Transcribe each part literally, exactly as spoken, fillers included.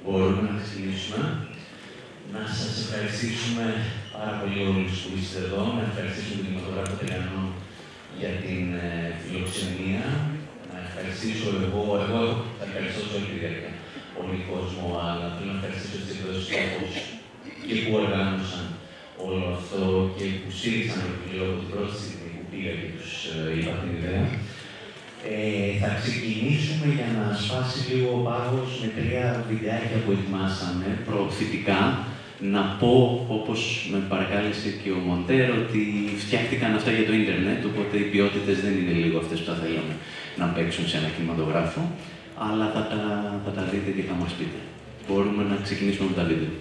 Μπορούμε να ξεκινήσουμε. Να σας ευχαριστήσουμε πάρα πολύ όλους που είστε εδώ. Να ευχαριστήσουμε τον κινηματογράφο Τελειανό για την ε, φιλοξενία. Να ευχαριστήσω εγώ, εγώ θα ευχαριστώ σε όλη τη διάρκεια πολύ κόσμο, αλλά θέλω να ευχαριστήσω τις εκδόσεις και που οργάνωσαν όλο αυτό και που στήριξαν το βιβλίο την πρώτη στιγμή που πήγα και τους ε, είπα την ιδέα. Ε, θα ξεκινήσουμε για να σπάσει λίγο ο πάγος με τρία βιντεάκια που ετοιμάσαμε προωθητικά. Να πω, όπως με παρακάλεσε και ο Μοντέρ, ότι φτιάχτηκαν αυτά για το ίντερνετ, οπότε οι ποιότητες δεν είναι λίγο αυτές που θα θέλαμε να παίξουν σε ένα κινηματογράφο, αλλά θα τα, θα τα δείτε και θα μας πείτε. Μπορούμε να ξεκινήσουμε με τα βίντεο.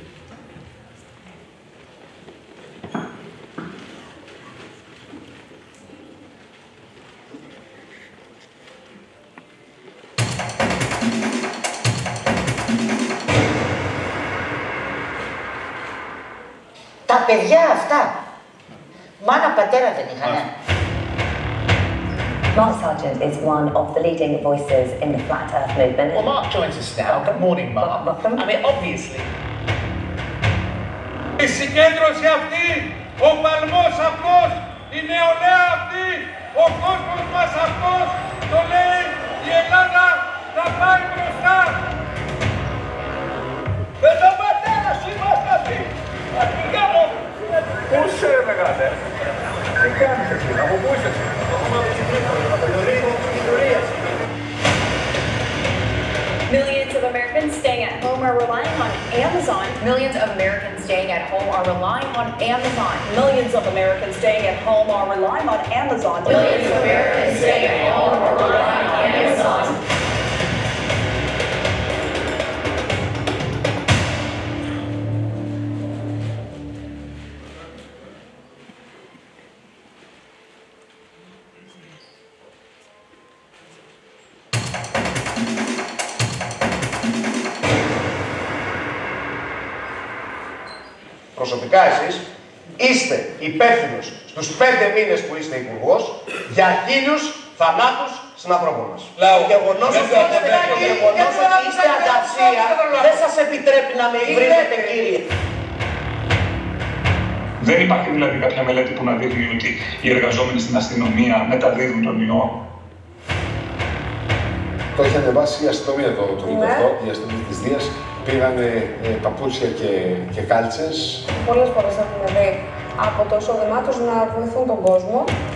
Τα παιδιά αυτά, μάνα πατέρα δεν είχανε. Mark Sargent is one of the leading voices in the Flat Earth movement. Well, Mark joins us now. Good morning, Mark. Welcome. I mean, obviously. Η συγκέντρωση αυτή, ο παλμός αυτός, η νεολαία αυτή, ο κόσμος μας αυτός, το λέει η Ελλάδα θα πάει μπροστά. Με τον πατέρα σου είμαστε αυτοί. Αρχικά μου. Πού είσαι ρε μεγάλε. Τι κάνεις εσύ, από πού είσαι εσύ. Millions of Americans staying at home are relying on Amazon. Millions of Americans staying at home are relying on Amazon. Millions of Americans staying at home are relying on Amazon. Millions of Americans staying at home are relying on Amazon. Προσωπικά εσείς είστε υπεύθυνος στους πέντε μήνες που είστε υπουργός για χίλιους θανάτους συνανθρώπων μας. Το γεγονός ότι είστε ανταψία δεν σας επιτρέπει να με υβρίζετε, κύριε. Δεν υπάρχει δηλαδή κάποια μελέτη που να δείχνει ότι οι εργαζόμενοι στην αστυνομία μεταδίδουν τον ιό. Το είχε ανεβάσει η αστυνομία το, το βίντεο αυτό, η αστυνομία της Δίας. Πήγανε ε, παπούτσια και, και κάλτσες. Πολλές φορές έχουμε δει από το εισόδημά τους να βοηθούν τον κόσμο.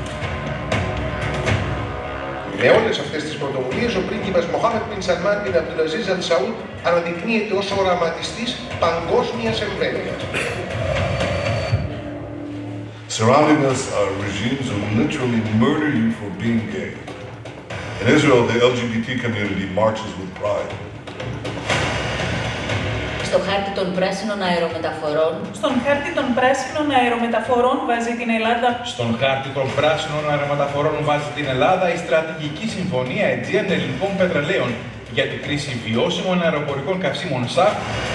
Με όλες αυτές τις πρωτοβουλίες, ο πρίγκιπας Μοχάμετ μπιν Σαλμάν μπιν Αμπτουλαζίζ Αλ Σαούντ αναδεικνύεται ως οραματιστής παγκόσμιας εμβέλειας. Surrounding us are regimes who literally murder you for being gay. In Israel, the L G B T community marches with pride. Στο χάρτη των πράσινων αερομεταφορών. Στον χάρτη των πράσινων αερομεταφορών βάζει την Ελλάδα. Στον χάρτη των πράσινων αερομεταφορών βάζει την Ελλάδα η στρατηγική συμφωνία Αιτζίαν Ελληνικών Πετρελαίων για τη χρήση βιώσιμων αεροπορικών καυσίμων ΣΑΦ.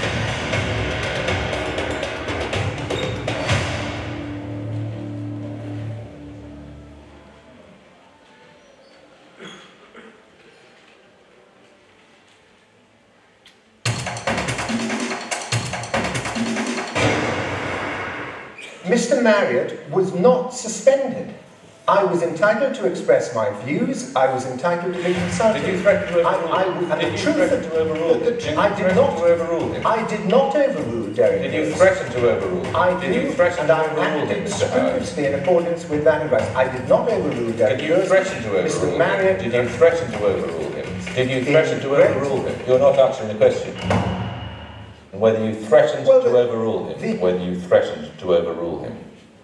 Mister Marriott was not suspended. I was entitled to express my views. I was entitled to be consulted. Did you threaten to overrule I, I, him? and Did the you truth threaten that, to overrule him? the, Did I you did threaten not to overrule him? I did not overrule Derek. Did you Lewis. threaten to overrule him? I did do, you threaten and to I overrule him, acted Mister Howard? scrupulously in accordance with that advice. I did not overrule Derek Did you Lewis. threaten to overrule Mister him? Marriott. Did you threaten to overrule him? Did you threaten to overrule him? You're not answering the question. Whether you threatened well, to overrule him. The, whether you threatened to overrule him.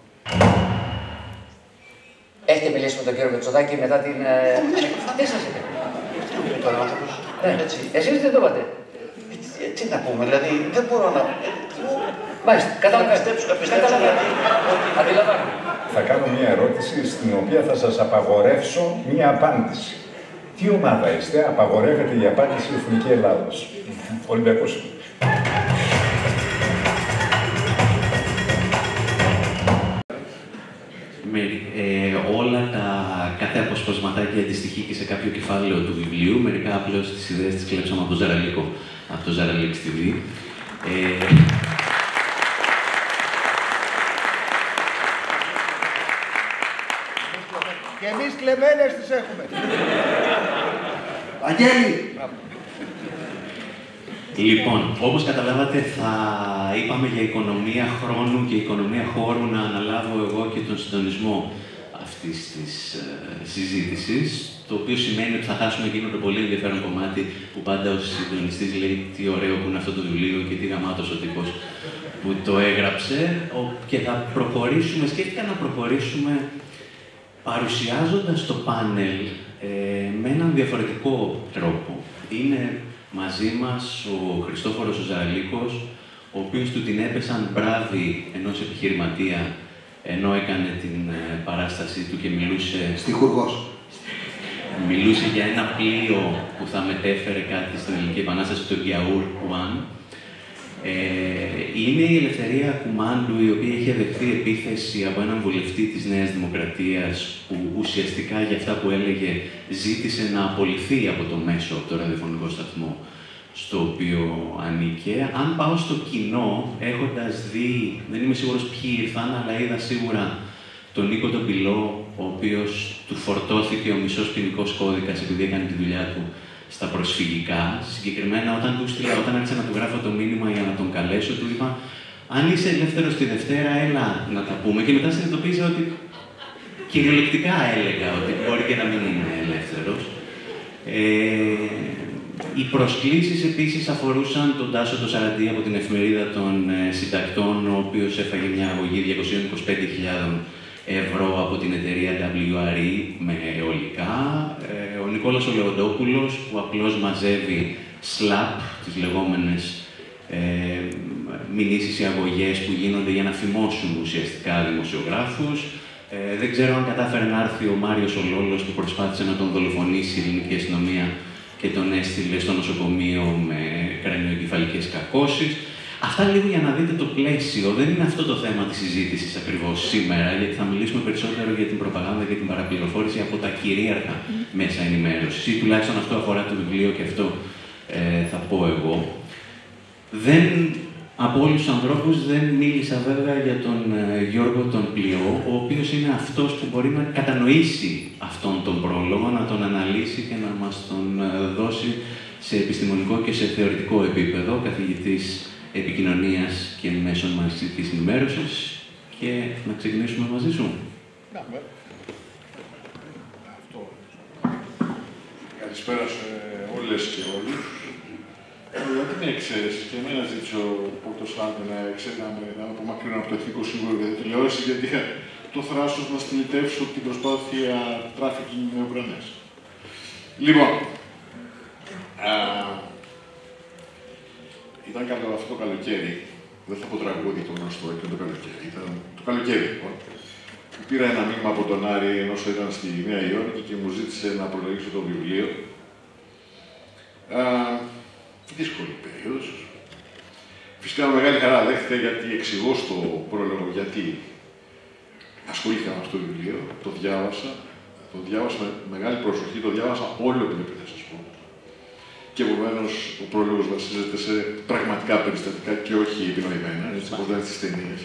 Έχετε μιλήσει με τον κύριο Μητσοτάκη μετά την... Τι σας είπε. Τώρα άνθρωπος. Ναι, έτσι. Εσείς τι το είπατε. Τι να πούμε, δηλαδή δεν μπορώ να... Μάλιστα, καταλαβαίνετε. Καταλαβαίνετε. Αντιλαμβάνομαι. Θα κάνω μια ερώτηση στην οποία θα σας απαγορεύσω μια απάντηση. Τι ομάδα είστε, απαγορεύεται η απάντηση Εθνική Ελλάδος. Ολυμπιακός. Ε, όλα τα κάθε αποσπασματάκι αντιστοιχεί και σε κάποιο κεφάλαιο του βιβλίου. Μερικά απλώς τις ιδέες τις κλέψαμε από τον Ζαραλίκο, από το Zaralix τι βι. Ε, Και εμείς κλεμμένες τις έχουμε. Αγγέλη! Λοιπόν, όπως καταλάβατε, θα είπαμε για οικονομία χρόνου και οικονομία χώρου να αναλάβω εγώ και τον συντονισμό αυτής της ε, συζήτησης, το οποίο σημαίνει ότι θα χάσουμε εκείνο το πολύ ενδιαφέρον κομμάτι που πάντα ο συντονιστής λέει τι ωραίο που είναι αυτό το βιβλίο και τι γαμάτος ο τύπος που το έγραψε, και θα προχωρήσουμε, σκέφτηκα να προχωρήσουμε παρουσιάζοντας το πάνελ ε, με έναν διαφορετικό τρόπο. Είναι μαζί μας ο Χριστόφορος ο Ζαραλίκος, ο οποίος του την έπεσαν μπράβοι ενός επιχειρηματία ενώ έκανε την ε, παράστασή του και μιλούσε... Στιχουργός. Μιλούσε για ένα πλοίο που θα μετέφερε κάτι στην Ελληνική Επανάσταση, το Γιαούρ Κουάν. Ε, είναι η Ελευθερία Κουμάντου, η οποία είχε δεχθεί επίθεση από έναν βουλευτή της Νέας Δημοκρατίας, που ουσιαστικά για αυτά που έλεγε ζήτησε να απολυθεί από το μέσο, από το ραδιοφωνικό σταθμό στο οποίο ανήκε. Αν πάω στο κοινό, έχοντας δει, δεν είμαι σίγουρος ποιοι ήρθαν, αλλά είδα σίγουρα τον Νίκο τον Πυλό, ο οποίος του φορτώθηκε ο μισός ποινικός κώδικας επειδή έκανε τη δουλειά του στα προσφυγικά. Συγκεκριμένα, όταν του στείλα, όταν άρχισα να του γράφω το μήνυμα για να τον καλέσω, του είπα: αν είσαι ελεύθερος τη Δευτέρα, έλα να τα πούμε. Και μετά συνειδητοποίησα ότι κυριολεκτικά έλεγα ότι μπορεί και να μην είναι ελεύθερος. Ε, οι προσκλήσεις επίσης αφορούσαν τον Τάσο το Σαραντή από την Εφημερίδα των ε, Συντακτών, ο οποίος έφαγε μια αγωγή διακόσιες είκοσι πέντε χιλιάδες ευρώ από την εταιρεία ντάμπλιου αρ ι με αιωλικά. Ε, ο Νικόλας ο Λεοντόπουλος, που απλώς μαζεύει σλαπ, τις λεγόμενες ε, μηνύσεις ή αγωγές που γίνονται για να φημώσουν ουσιαστικά δημοσιογράφους. Ε, δεν ξέρω αν κατάφερε να έρθει ο Μάριος ο Λόλος, που προσπάθησε να τον δολοφονήσει η ελληνική αστυνομία και τον έστειλε στο νοσοκομείο με κρανιοεγκεφαλικές κακώσεις. Αυτά λίγο για να δείτε το πλαίσιο. Δεν είναι αυτό το θέμα της συζήτησης ακριβώς σήμερα, γιατί θα μιλήσουμε περισσότερο για την προπαγάνδα και την παραπληροφόρηση από τα κυρίαρχα μέσα ενημέρωσης, ή τουλάχιστον αυτό αφορά το βιβλίο και αυτό ε, θα πω εγώ. Δεν, από όλους τους ανθρώπους δεν μίλησα βέβαια για τον ε, Γιώργο τον Πλειό, ο οποίος είναι αυτός που μπορεί να κατανοήσει αυτόν τον πρόλογο, να τον αναλύσει και να μας τον ε, δώσει σε επιστημονικό και σε θεωρητικό επίπεδο, καθηγητής επικοινωνίας και μέσων μαζικής ενημέρωσης, και να ξεκινήσουμε μαζί σου. Καλησπέρα σε όλες και όλους. Γιατί με εξαίρεση και εμένα ζήτησε ο Πόρτος Σάντε να, να απομακρύνω από το Εθνικό Σύμβουλο για τη τηλεόραση, γιατί είχα το θράσος να στυλιτεύσω την προσπάθεια τράφικινγκ με Ουκρανές. Λοιπόν, α, ήταν καλό αυτό το καλοκαίρι, δεν θα πω τραγούδι το γνωστό, ήταν το καλοκαίρι, ήταν το καλοκαίρι λοιπόν. Πήρα ένα μήνυμα από τον Άρη, ενώ ήταν στη Νέα Υόρκη, και μου ζήτησε να προλογίσω το βιβλίο. Α, δύσκολη περίοδος. Φυσικά με μεγάλη χαρά δέχτηκα, γιατί εξηγώ στο πρόλογο γιατί ασχολήθηκα με αυτό το βιβλίο, το διάβασα, το διάβασα με μεγάλη προσοχή, το διάβασα όλο το επίπεδο, θα σας πω. Και επομένως ο πρόλογος βασίζεται σε πραγματικά περιστατικά και όχι επινοημένα, έτσι όπως λένε στις ταινίες.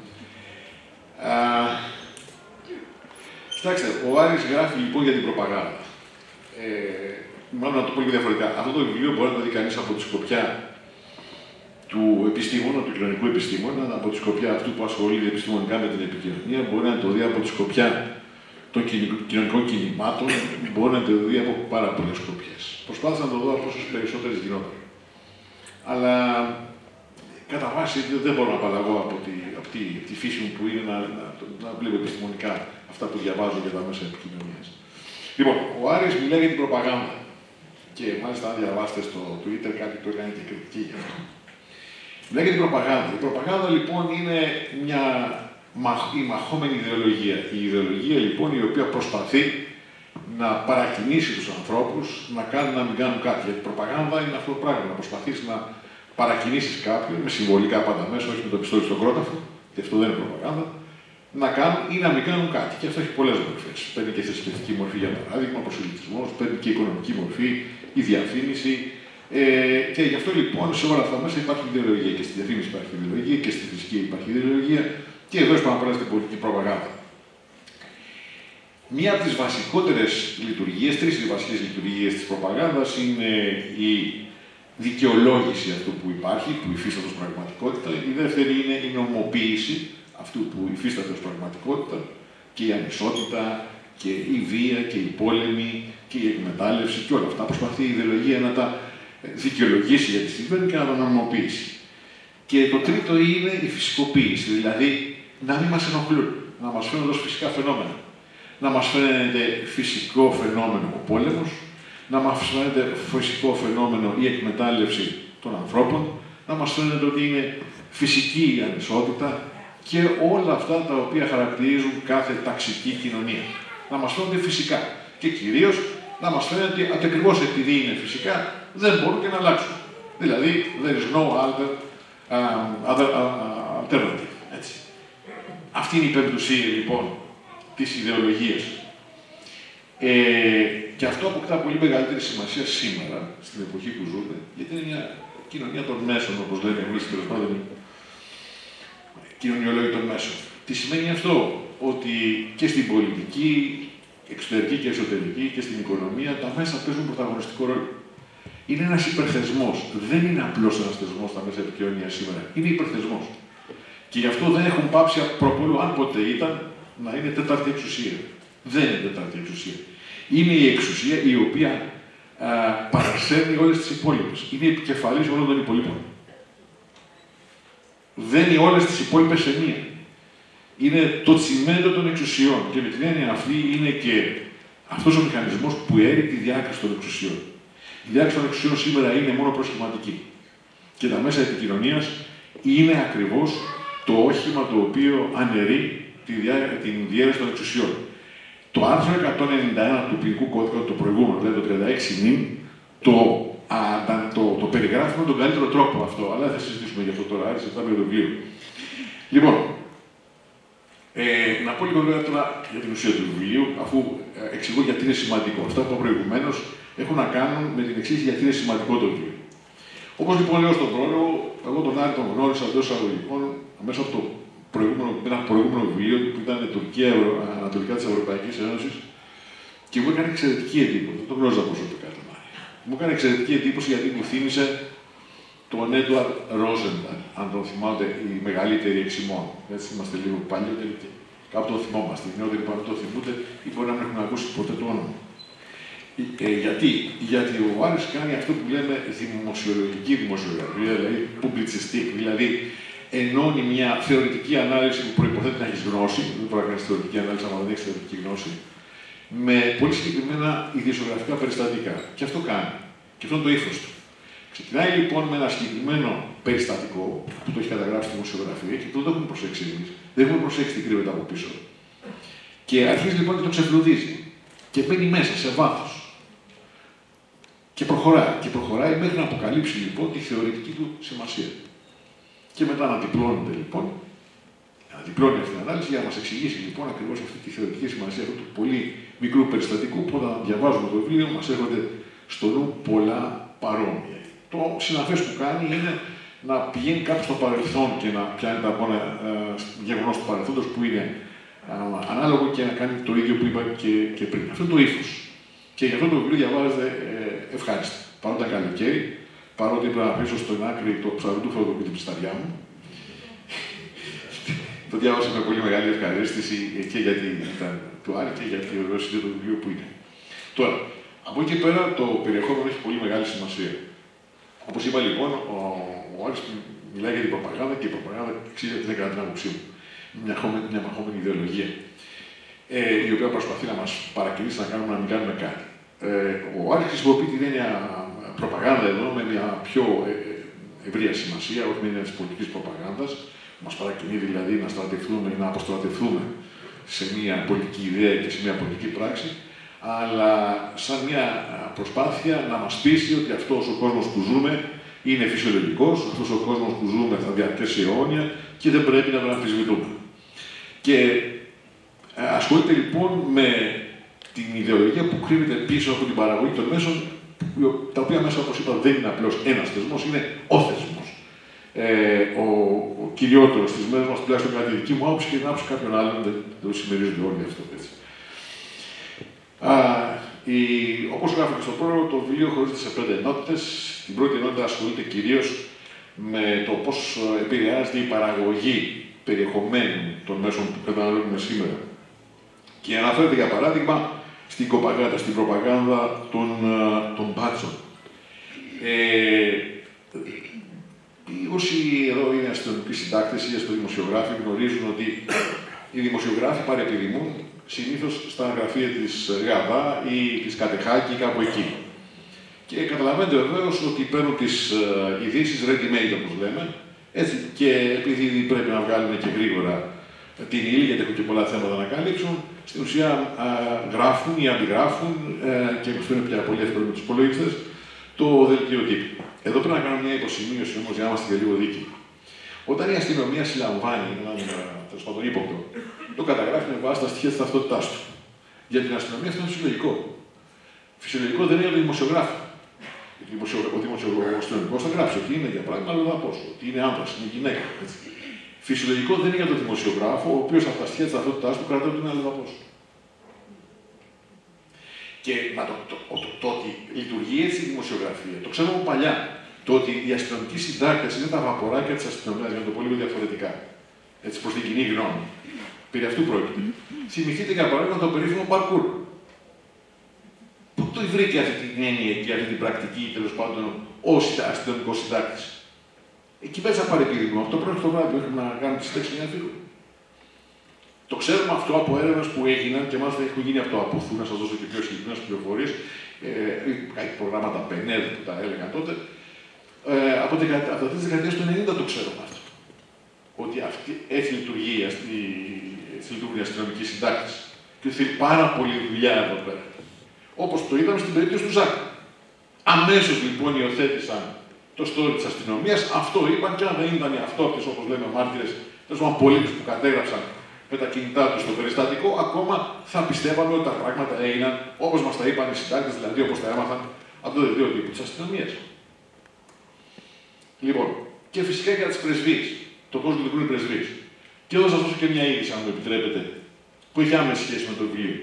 Κοιτάξτε, ο Άρης γράφει λοιπόν για την προπαγάνδα. Ε, μάλλον να το πω λίγο διαφορετικά. Αυτό το βιβλίο μπορεί να το δει κανείς από τη σκοπιά του επιστήμονα, του κοινωνικού επιστήμονα, από τη σκοπιά αυτού που ασχολείται επιστημονικά με την επικοινωνία, μπορεί να το δει από τη σκοπιά των κοινωνικών κινημάτων, μπορεί να το δει από πάρα πολλές σκοπιές. Προσπάθησα να το δω από όσες περισσότερες γινόταν. Αλλά κατά βάση δεν μπορώ να απαλλαγώ από τη, από τη, τη φύση μου που είναι να, να, να βλέπω επιστημονικά αυτά που διαβάζω για τα μέσα επικοινωνίας. Λοιπόν, ο Άρης μιλάει για την προπαγάνδα. Και μάλιστα, αν διαβάσετε στο Twitter, κάτι το έκανε και κριτική γι' αυτό. Μιλάει για την προπαγάνδα. Η προπαγάνδα λοιπόν είναι μια η μαχόμενη ιδεολογία. Η ιδεολογία λοιπόν η οποία προσπαθεί να παρακινήσει τους ανθρώπους να κάνουν να μην κάνουν κάτι. Γιατί η προπαγάνδα είναι αυτό το πράγμα. Να προσπαθείς να παρακινήσεις κάποιον με συμβολικά πάντα μέσα, όχι με το πιστόλι στον κρόταφο, και αυτό δεν είναι προπαγάνδα, να κάνουν ή να μην κάνουν κάτι. Και αυτό έχει πολλές μορφές. Παίρνει και θρησκευτική μορφή για παράδειγμα, ο προσελητισμός, παίρνει και οικονομική μορφή, η διαφήμιση, Ε, και γι' αυτό λοιπόν σε όλα αυτά μέσα υπάρχει ιδεολογία. Και στη διαφήμιση υπάρχει ιδεολογία και στη φυσική υπάρχει ιδεολογία και εδώ πάμε πέρα στην πολιτική προπαγάνδα. Μία από τις βασικότερες λειτουργίες, τρεις οι βασικές λειτουργίες της προπαγάνδας είναι η δικαιολόγηση αυτού που υπάρχει, που υφίσταται ως πραγματικότητα. Η δεύτερη είναι η νομοποίηση αυτού που υφίσταται ως πραγματικότητα και η ανισότητα και η βία και η πόλεμη και η εκμετάλλευση και όλα αυτά. Προσπαθεί η ιδεολογία να τα δικαιολογήσει γιατί συμβαίνει και να τα νομοποιήσει. Και το τρίτο είναι η φυσικοποίηση, δηλαδή να μην μας ενοχλούν, να μας φαίνονται ως φυσικά φαινόμενα. Να μας φαίνεται φυσικό φαινόμενο ο πόλεμος, να μας φαίνεται φυσικό φαινόμενο η εκμετάλλευση των ανθρώπων, να μας φαίνεται ότι είναι φυσική η ανισότητα και όλα αυτά τα οποία χαρακτηρίζουν κάθε ταξική κοινωνία. Να μας φαίνονται φυσικά και κυρίως να μας φαίνεται ότι ακριβώς επειδή είναι φυσικά δεν μπορούν και να αλλάξουν. Δηλαδή, there is no other, uh, other uh, alternative. Έτσι. Αυτή είναι η πεμπτουσία λοιπόν της ιδεολογίας. Ε, και αυτό αποκτά πολύ μεγαλύτερη σημασία σήμερα, στην εποχή που ζούμε, γιατί είναι μια κοινωνία των μέσων, όπως λέμε εμείς, τέλος πάντων, κοινωνιολόγοι των μέσων. Τι σημαίνει αυτό? Ότι και στην πολιτική, εξωτερική και εσωτερική και στην οικονομία, τα μέσα παίζουν πρωταγωνιστικό ρόλο. Είναι ένας υπερθεσμός. Δεν είναι απλώς ένας θεσμός στα μέσα επικοινωνίας σήμερα. Είναι υπερθεσμός. Και γι' αυτό δεν έχουν πάψει προπολού, αν ποτέ ήταν, να είναι τέταρτη εξουσία. Δεν είναι τέταρτη εξουσία. Είναι η εξουσία η οποία α, παρασέρνει όλες τις υπόλοιπες. Είναι η επικεφαλής όλων των υπολείπων. Δένει όλες τις υπόλοιπες σε μία. Είναι το τσιμέντο των εξουσιών. Και με την έννοια αυτή είναι και αυτός ο μηχανισμός που έρει τη διάκριση των εξουσιών. Η διάκριση των εξουσιών σήμερα είναι μόνο προσχηματική. Και τα μέσα επικοινωνίας είναι ακριβώς το όχημα το οποίο αναιρεί τη διά, την διαίρεση των εξουσιών. Το άρθρο εκατόν ενενήντα ένα του ποινικού κώδικα, το προηγούμενο, δηλαδή το τριάντα έξι νυν, το, α, το, το περιγράφει με τον καλύτερο τρόπο αυτό. Αλλά δεν θα συζητήσουμε γι' αυτό τώρα, άρεσε αυτά με το βιβλίο. Λοιπόν, ε, να πω λίγο λόγια τώρα για την ουσία του βιβλίου, αφού ε, εξηγώ γιατί είναι σημαντικό. Αυτά που είπα προηγουμένως έχουν να κάνουν με την εξήγηση γιατί είναι σημαντικό το βιβλίο. Όπως λοιπόν λέω στον πρόλογο, εγώ τον Άρη τον γνώρισα εντός εισαγωγικών μέσα από το προηγούμενο, ένα προηγούμενο βιβλίο που ήταν Τουρκία, Ανατολικά της Ευρωπαϊκής Ένωσης και μου έκανε εξαιρετική εντύπωση. Δεν τον γνώριζα προσωπικά τον Άρη. Μου έκανε εξαιρετική εντύπωση γιατί μου θύμισε τον Έντουαρντ Ρόζενταλ, αν τον θυμάται, οι μεγαλύτεροι εξημών. Έτσι είμαστε λίγο παλιότεροι και κάπου το θυμόμαστε. Οι νεότεροι που το θυμούνται ή μπορεί να μην έχουν ακούσει ποτέ το όνομα. Ε, γιατί? Γιατί ο Άρης κάνει αυτό που λέμε δημοσιολογική δημοσιογραφία, δηλαδή publicistic, δηλαδή ενώνει μια θεωρητική ανάλυση που προϋποθέτει να έχεις γνώση, δεν μπορεί να κάνεις θεωρητική ανάλυση αν δεν έχεις θεωρητική γνώση, με πολύ συγκεκριμένα ιδιοσιογραφικά περιστατικά. Και αυτό κάνει. Και αυτό είναι το ύφος του. Ξεκινάει λοιπόν με ένα συγκεκριμένο περιστατικό που το έχει καταγράψει στη δημοσιογραφία και που δεν το έχουμε προσέξει εμείς. Δεν έχουμε προσέξει τι κρύβεται από πίσω. Και αρχίζει λοιπόν και το ξεφλουδίζει. Και μπαίνει μέσα σε βάθος. Και προχωράει. Και προχωράει μέχρι να αποκαλύψει λοιπόν τη θεωρητική του σημασία. Και μετά αναδιπλώνεται λοιπόν, αναδιπλώνει αυτή την ανάλυση για να μας εξηγήσει λοιπόν ακριβώς αυτή τη θεωρητική σημασία αυτού του πολύ μικρού περιστατικού που όταν διαβάζουμε το βιβλίο μας έρχονται στο νου πολλά παρόμοια. Το συναφές που κάνει είναι να πηγαίνει κάπου στο παρελθόν και να πιάνει τα απόνα ε, γεγονός του παρελθόντος που είναι ε, ανάλογο και να κάνει το ίδιο που είπα και, και πριν. Αυτό είναι το ύφος. Και γι' αυτό το βιβλίο διαβάζεται ε, ευχάριστα. Παρότι ήταν καλοκαίρι, παρότι έπρεπε να αφήσω στην άκρη το ψαροτούφαλο με την πισταριά μου. Το διάβασα με πολύ μεγάλη ευχαρίστηση και γιατί ήταν του Άρη και γιατί βεβαίως είναι το βιβλίο που είναι. Τώρα, από εκεί και πέρα το περιεχόμενο έχει πολύ μεγάλη σημασία. Όπως είπα λοιπόν, ο, ο Άρης μιλάει για την προπαγάνδα και η προπαγάνδα ξέρει ότι δεν κατά την άποψή μου. Μια, μια μαχόμενη ιδεολογία, ε, η οποία προσπαθεί να μας παρακινήσει να κάνουμε να μην κάνουμε κάτι. Ε, ο Άρης χρησιμοποιεί την έννοια προπαγάνδα εδώ με μια πιο ε, ευρεία σημασία, όχι με έννοια της πολιτικής προπαγάνδας. Μας παρακινεί δηλαδή να στρατευτούμε ή να αποστρατευτούμε σε μια πολιτική ιδέα και σε μια πολιτική πράξη, αλλά σαν μια προσπάθεια να μας πείσει ότι αυτός ο κόσμος που ζούμε είναι φυσιολογικός, αυτός ο κόσμος που ζούμε θα διαρκέσει αιώνια και δεν πρέπει να τον αμφισβητούμε. Και ασχολείται λοιπόν με την ιδεολογία που κρύβεται πίσω από την παραγωγή των μέσων τα οποία μέσα, όπως είπα, δεν είναι απλώς ένας θεσμός, είναι ο θεσμός. Ε, ο, ο κυριότερος στις μέρες μας, τουλάχιστον κατά τη δική μου άποψη και την άποψη κάποιων άλλων, δεν το συμμερίζονται όλοι αυτό. Έτσι. Α, η, όπως γράφω και στο πρόλογο, το βιβλίο χωρίζεται σε πέντε ενότητες. Την πρώτη ενότητα ασχολείται κυρίως με το πώς επηρεάζεται η παραγωγή περιεχομένου των μέσων που καταναλώνουμε σήμερα. Και αναφέρεται, για παράδειγμα, στην κοπαγάνδα, στην προπαγάνδα των, των μπάτσων. Ε, όσοι εδώ είναι αστυνομικοί συντάκτες ή αστυνομικοί γνωρίζουν ότι οι δημοσιογράφοι παρεπιδημούν συνήθως στα γραφεία της ΓΑΔΑ ή της Κατεχάκη ή κάπου εκεί. Και καταλαβαίνετε βεβαίως ότι παίρνουν τις uh, ειδήσεις ready-made, όπως λέμε, έτσι, και επειδή πρέπει να βγάλουν και γρήγορα την ύλη, γιατί έχουν και πολλά θέματα να καλύψουν, στην ουσία uh, γράφουν ή αντιγράφουν, uh, και αυτό είναι πια πολύ εύκολο με τους υπολογιστές, το δελτίο τύπου. Εδώ πρέπει να κάνω μια υποσημείωση όμως για να είμαστε και λίγο δίκαιοι. Όταν η αστυνομία συλλαμβάνει έναν τέλος πάντων ύποπτο, το καταγράφει με βάση τα στοιχεία της ταυτότητάς του. Για την αστυνομία αυτό είναι φυσιολογικό. Φυσιολογικό δεν είναι για τον δημοσιογράφο. Ο δημοσιογραφικός θα γράψει ότι είναι για πράγμα αλλοδαπός, ότι είναι άντρας, είναι γυναίκα. Έτσι. Φυσιολογικό δεν είναι για τον δημοσιογράφο, ο οποίος από τα στοιχεία της ταυτότητάς του κρατάει ότι είναι αλλοδαπός. Και να το, το, το, το ότι λειτουργεί έτσι η δημοσιογραφία, το ξέρουμε από παλιά. Το ότι οι αστυνομικοί συντάκτες είναι τα βαποράκια της αστυνομίας, για να το πω λίγο διαφορετικά. Έτσι, προς την κοινή γνώμη. Περί αυτού πρόκειται. Θυμηθείτε για παράδειγμα το περίφημο parkour. Πού το βρήκε αυτή την έννοια και αυτή την πρακτική, τέλος πάντων, ως αστυνομικός συντάκτης. Εκεί μέσα παρεπίδημο. Αυτό πρέπει το βράδυ έχουμε να κάνουμε τις τέξεις για να φύγουμε. Το ξέρουμε αυτό από έρευνες που έγιναν και μάλιστα έχουν γίνει αυτό από Θού, να σας δώσω και πιο συγκεκριμένες πληροφορίες. Ε, κάτι προγράμματα ΠΕΝΕΔ που τα έλεγαν τότε. Ε, από τις δεκαετίες του ενενήντα το ξέρουμε αυτό. Ότι αυτή, έτσι λειτουργεί η αστυνομική συντάκτης. Και θέλει πάρα πολύ δουλειά εδώ πέρα. Όπως το είδαμε στην περίπτωση του Ζάκ. Αμέσως λοιπόν υιοθέτησαν το story της αστυνομίας, αυτό είπαν και αν δεν ήταν οι αυτόπτες, όπως λέμε, μάρτυρες, τέλος πάντων πολίτες που κατέγραψαν με τα κινητά τους στο περιστατικό, ακόμα θα πιστεύαμε ότι τα πράγματα έγιναν όπως μας τα είπαν οι συντάκτες, δηλαδή όπως τα έμαθαν από το δελτίο τύπου της αστυνομίας. Λοιπόν, και φυσικά για τις πρεσβείες, το πώς λειτουργούν οι πρεσβείες. Και εδώ θα σας δώσω και μια είδηση, αν μου επιτρέπετε, που έχει άμεση σχέση με το βιβλίο.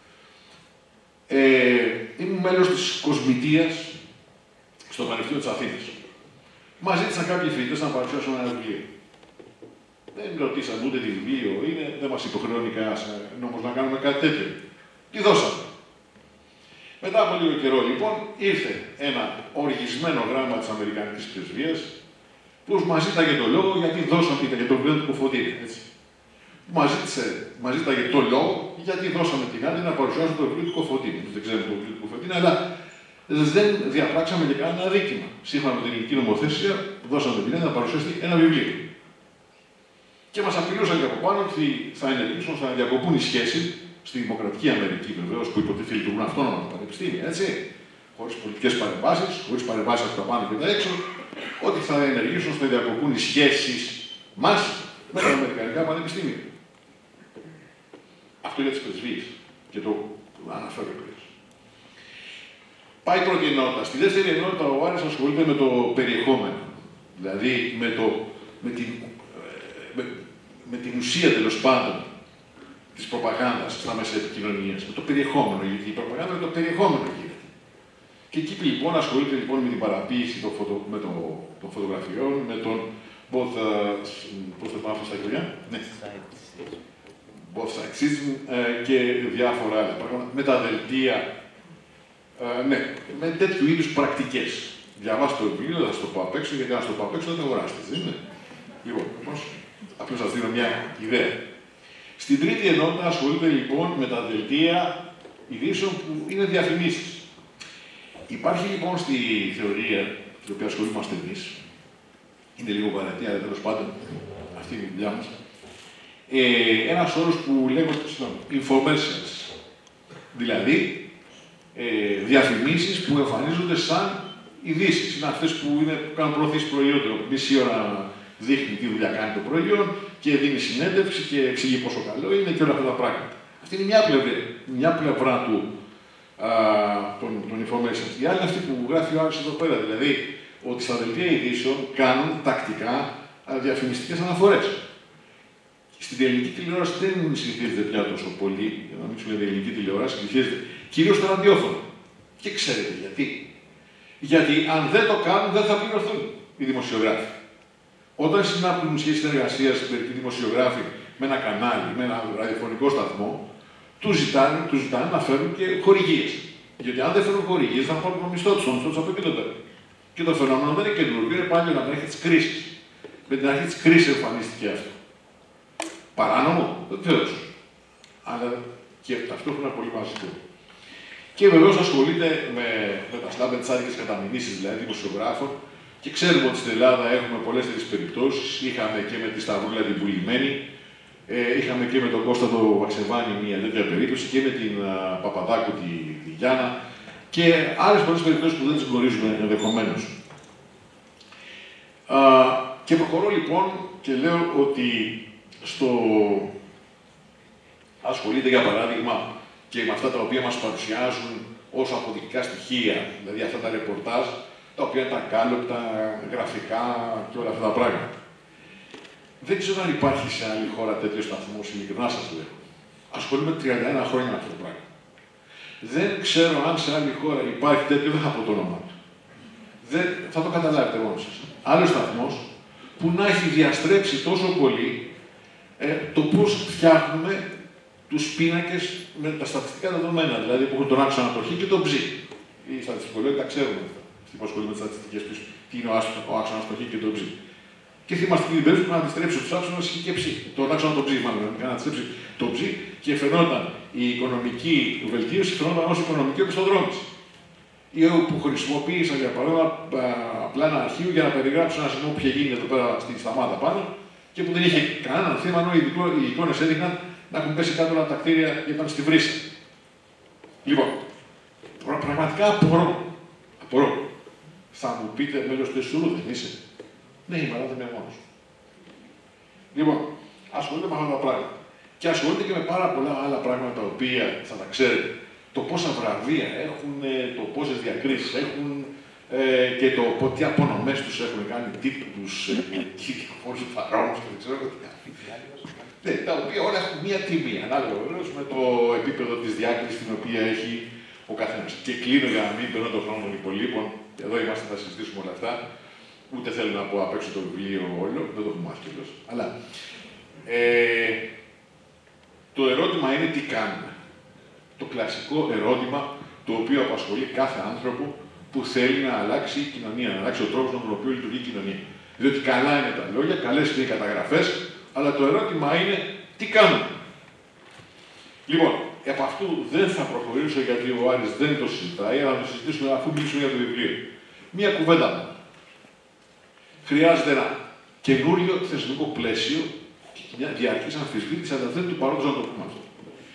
Ε, ήμουν μέλος της Κοσμητείας στο Πανεπιστήμιο της Αθήνας. Μας ζήτησαν κάποιοι φοιτητές να παρουσιάσουν ένα βιβλίο. Δεν ρωτήσαν ούτε τι βιβλίο είναι, δεν μας υποχρεώνει κανένας νόμος να κάνουμε κάτι τέτοιο. Τι δώσαμε. Μετά από λίγο καιρό, λοιπόν, ήρθε ένα οργισμένο γράμμα της Αμερικανικής Πρεσβείας, που μας ζήταγε το λόγο γιατί δώσαμε για το βιβλίο του Κοφωτίνη. Μας ζήταγε το λόγο γιατί δώσαμε την άδεια να παρουσιάσουμε το βιβλίο του Κοφωτίνη. Δεν ξέρουμε το βιβλίο του Κοφωτίνη, αλλά δεν διαπράξαμε και κανένα αδίκημα. Σύμφωνα με την ελληνική νομοθεσία, δώσαμε την άδεια να παρουσιαστεί ένα βιβλίο. Και μας απειλούσαν και από πάνω ότι θα ενεργήσουν, θα διακοπούν οι σχέσεις στη Δημοκρατική Αμερική, βεβαίως, που υποτίθεται λειτουργούν αυτόνομα τα πανεπιστήμια, έτσι. Χωρίς πολιτικές παρεμβάσεις, χωρίς παρεμβάσεις από τα πάνω και τα έξω, ότι θα ενεργήσουν, θα διακοπούν οι σχέσεις μας με τα Αμερικανικά πανεπιστήμια. Αυτό για τις πρεσβείες. Και το αναφέρω πριν. Πάει η πρώτη ενότητα. Στη δεύτερη ενότητα ο Άρης ασχολείται με το περιεχόμενο. Δηλαδή με, το, με, την, με, με την ουσία τέλος πάντων της προπαγάνδας στα μέσα επικοινωνίας. Με το περιεχόμενο. Γιατί η προπαγάνδα είναι το περιεχόμενο γίνεται. Και εκεί λοιπόν ασχολείται λοιπόν με την παραποίηση των, φωτο, με το, των φωτογραφιών, με τον both, uh, πώς θα πάω στα αγγλικά, ναι. both sexism uh, και διάφορα άλλα πράγματα, με τα δελτία, uh, ναι, με τέτοιου είδους πρακτικές. Διαβάστε το βιβλίο, δεν θα σας το πω απ' έξω, γιατί αν σας το πω απ' έξω δεν το αγοράσετε, δεν είναι. Λοιπόν, όμως, απλώς σας δίνω μια ιδέα. Στην τρίτη ενότητα ασχολείται λοιπόν με τα δελτία ειδήσεων που είναι διαφημίσεις. Υπάρχει λοιπόν στη θεωρία, την οποία ασχολούμαστε εμείς, είναι λίγο βαρετή, αλλά τέλος πάντων αυτή είναι η δουλειά μας, ε, ένας όρος που λέγονται infomercials. Δηλαδή, ε, διαφημίσεις που εμφανίζονται σαν ειδήσεις. Είναι αυτές που, είναι, που κάνουν προωθήσεις προϊόντων. Μισή ώρα δείχνει τι δουλειά κάνει το προϊόν και δίνει συνέντευξη και εξηγεί πόσο καλό είναι και όλα αυτά τα πράγματα. Αυτή είναι μια πλευρά, μια πλευρά του, των, των information. Η άλλη είναι αυτή που γράφει ο Άλεξ εδώ πέρα, δηλαδή ότι στα δελτία ειδήσεων κάνουν τακτικά διαφημιστικές αναφορές. Στην ελληνική τηλεόραση δεν συνηθίζεται πια τόσο πολύ, για να μην σου λέτε ελληνική τηλεόραση, συνηθίζεται κυρίως στο ραδιόφωνο. Και ξέρετε γιατί. Γιατί αν δεν το κάνουν, δεν θα πληρωθούν οι δημοσιογράφοι. Όταν συνάπτουν σχέση συνεργασία μερικοί δημοσιογράφοι με ένα κανάλι, με ένα ραδιοφωνικό σταθμό, τους ζητάνε, τους ζητάνε να φέρουν και χορηγίες. Γιατί αν δεν φέρουν χορηγίες, θα πάρουν το μισθό τους, το μισθό τους από εκεί το παίρνουν. Και το φαινόμενο δεν είναι καινούργιο, είναι πάλι από την αρχή της κρίσης. Με την αρχή της κρίσης εμφανίστηκε αυτό. Παράνομο, βεβαίως. Αλλά και ταυτόχρονα πολύ μαζικό. Και βεβαίως ασχολείται με, με τα σλάμπεντσάδικες καταμηνήσεις, δηλαδή δημοσιογράφων. Και ξέρουμε ότι στην Ελλάδα έχουμε πολλές τέτοιες περιπτώσεις. Είχαμε και με τη Σταυρούλα την πουλημένη, ε, είχαμε και με τον Κώστα το Βαξεβάνη μια τέτοια περίπτωση, και με την α, Παπαδάκου τη, τη Γιάννα, και άλλες πολλές περιπτώσεις που δεν τις γνωρίζουμε ενδεχομένως. Και προχωρώ λοιπόν και λέω ότι στο... ασχολείται για παράδειγμα και με αυτά τα οποία μας παρουσιάζουν ως αποδεικτικά στοιχεία, δηλαδή αυτά τα ρεπορτάζ, τα οποία είναι τα κάλυπτα, γραφικά και όλα αυτά τα πράγματα. Δεν ξέρω αν υπάρχει σε άλλη χώρα τέτοιο σταθμό, ειλικρινά σας λέω. Ασχολούμαι τριάντα ένα χρόνια με αυτό το πράγμα. Δεν ξέρω αν σε άλλη χώρα υπάρχει τέτοιο, δεν θα πω το όνομά του. Δεν, θα το καταλάβετε μόνοι σας. Άλλος σταθμός που να έχει διαστρέψει τόσο πολύ ε, το πώς φτιάχνουμε τους πίνακες με τα στατιστικά δεδομένα. Δηλαδή που έχουν τον άξονα το Χ και το Ψ. Οι στατιστικολόγοι τα ξέρουν αυτά. Αυτοί που ασχολούνται με τις στατιστικές τους, τι είναι ο άξονας το Χ και το Ψ. Και θυμάστε την περίπτωση που να αντιστρέψει τους άξονες Χ και Ψ. Τον άξονα το Ψ, μάλλον. Να αντιστρέψει το Ψ και φαινόταν η οικονομική βελτίωση, φαινόταν ως οικονομική οπισθοδρόμηση. Ή που χρησιμοποίησαν για παράδειγμα απλά ένα αρχείο για να περιγράψουν ένα σημείο που είχε γίνει εδώ πέρα στη σταμάτα πάνω και που δεν είχε κανέναν θέμα, ενώ οι εικόνες έδειχναν να έχουν πέσει κάτω από τα κτίρια και ήταν στη βρύση. Λοιπόν, πραγματικά απορώ. Απορώ. Θα μου πείτε μέλος του Εσουρού, δεν είσαι. Ναι, είμαι, αλλά δεν είμαι μόνος. Λοιπόν, ασχολείται με αυτά τα πράγματα. Και ασχολείται και με πάρα πολλά άλλα πράγματα τα οποία θα τα ξέρετε. Το πόσα βραβεία έχουν, το πόσες διακρίσεις έχουν ε, και το τι απονομές τους έχουν κάνει, τίτλους, κύριους φαρώνους και δεν ξέρω τι. Ναι, τα οποία όλα έχουν μία τιμή, ανάλογα βεβαίως με το επίπεδο της διάκρισης την οποία έχει ο καθένας. Και κλείνω για να μην παίρνω τον χρόνο των υπολείπων, εδώ είμαστε, θα συζητήσουμε όλα αυτά. Ούτε θέλω να πω απ' έξω το βιβλίο όλο, δεν το έχουμε μάθει κιόλας. Αλλά ε, το ερώτημα είναι τι κάνουμε. Το κλασικό ερώτημα το οποίο απασχολεί κάθε άνθρωπο που θέλει να αλλάξει η κοινωνία, να αλλάξει ο τρόπος με τον οποίο λειτουργεί η κοινωνία. Διότι καλά είναι τα λόγια, καλές είναι οι καταγραφές, αλλά το ερώτημα είναι τι κάνουμε. Λοιπόν, επ' αυτού δεν θα προχωρήσω γιατί ο Άρης δεν το συζητάει, αλλά θα το συζητήσουμε αφού μιλήσουμε για το βιβλίο. Μία κουβέντα. Χρειάζεται ένα καινούριο θεσμικό πλαίσιο και μια διαρκής αμφισβήτηση, αλλά δεν του παρόντος να το πούμε αυτό.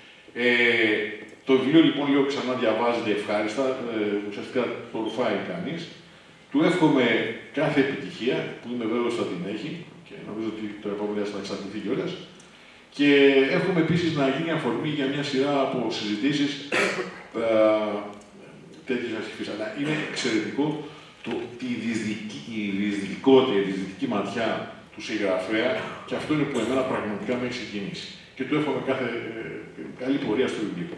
Ε, το βιβλίο λοιπόν, λέω ξανά, διαβάζεται ευχάριστα, ε, ουσιαστικά το ρουφάει κανείς. Του εύχομαι κάθε επιτυχία, που είμαι βέβαιος θα την έχει, και νομίζω ότι το επόμενο θα εξαρτηθεί κιόλας. Και εύχομαι επίσης να γίνει αφορμή για μια σειρά από συζητήσεις τέτοιες αρχής. Αλλά είναι εξαιρετικό το, η διεισδυτικότητα, η διεισδυτική ματιά του συγγραφέα, και αυτό είναι που εμένα πραγματικά με έχει συγκινήσει. Και του εύχομαι κάθε ε, καλή πορεία στο βιβλίο.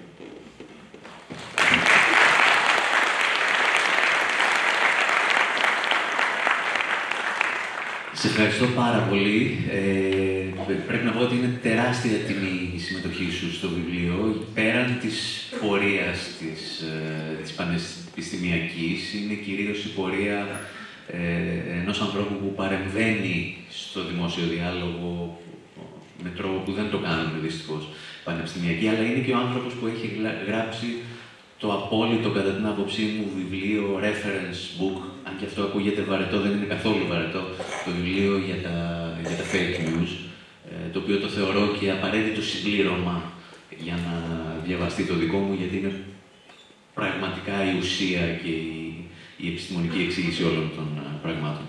Σε ευχαριστώ πάρα πολύ. Ε, πρέπει να πω ότι είναι τεράστια τιμή η συμμετοχή σου στο βιβλίο. Πέραν της πορείας της, ε, της πανεπιστημιακής, είναι κυρίως η πορεία ε, ενός ανθρώπου που παρεμβαίνει στο δημόσιο διάλογο με τρόπο που δεν το κάνουμε δυστυχώς πανεπιστημιακή, αλλά είναι και ο άνθρωπος που έχει γράψει το απόλυτο, κατά την άποψή μου, βιβλίο reference book, αν και αυτό ακούγεται βαρετό, δεν είναι καθόλου βαρετό, το βιβλίο για τα, για τα fake news, το οποίο το θεωρώ και απαραίτητο συμπλήρωμα για να διαβαστεί το δικό μου, γιατί είναι πραγματικά η ουσία και η, η επιστημονική εξήγηση όλων των πραγμάτων.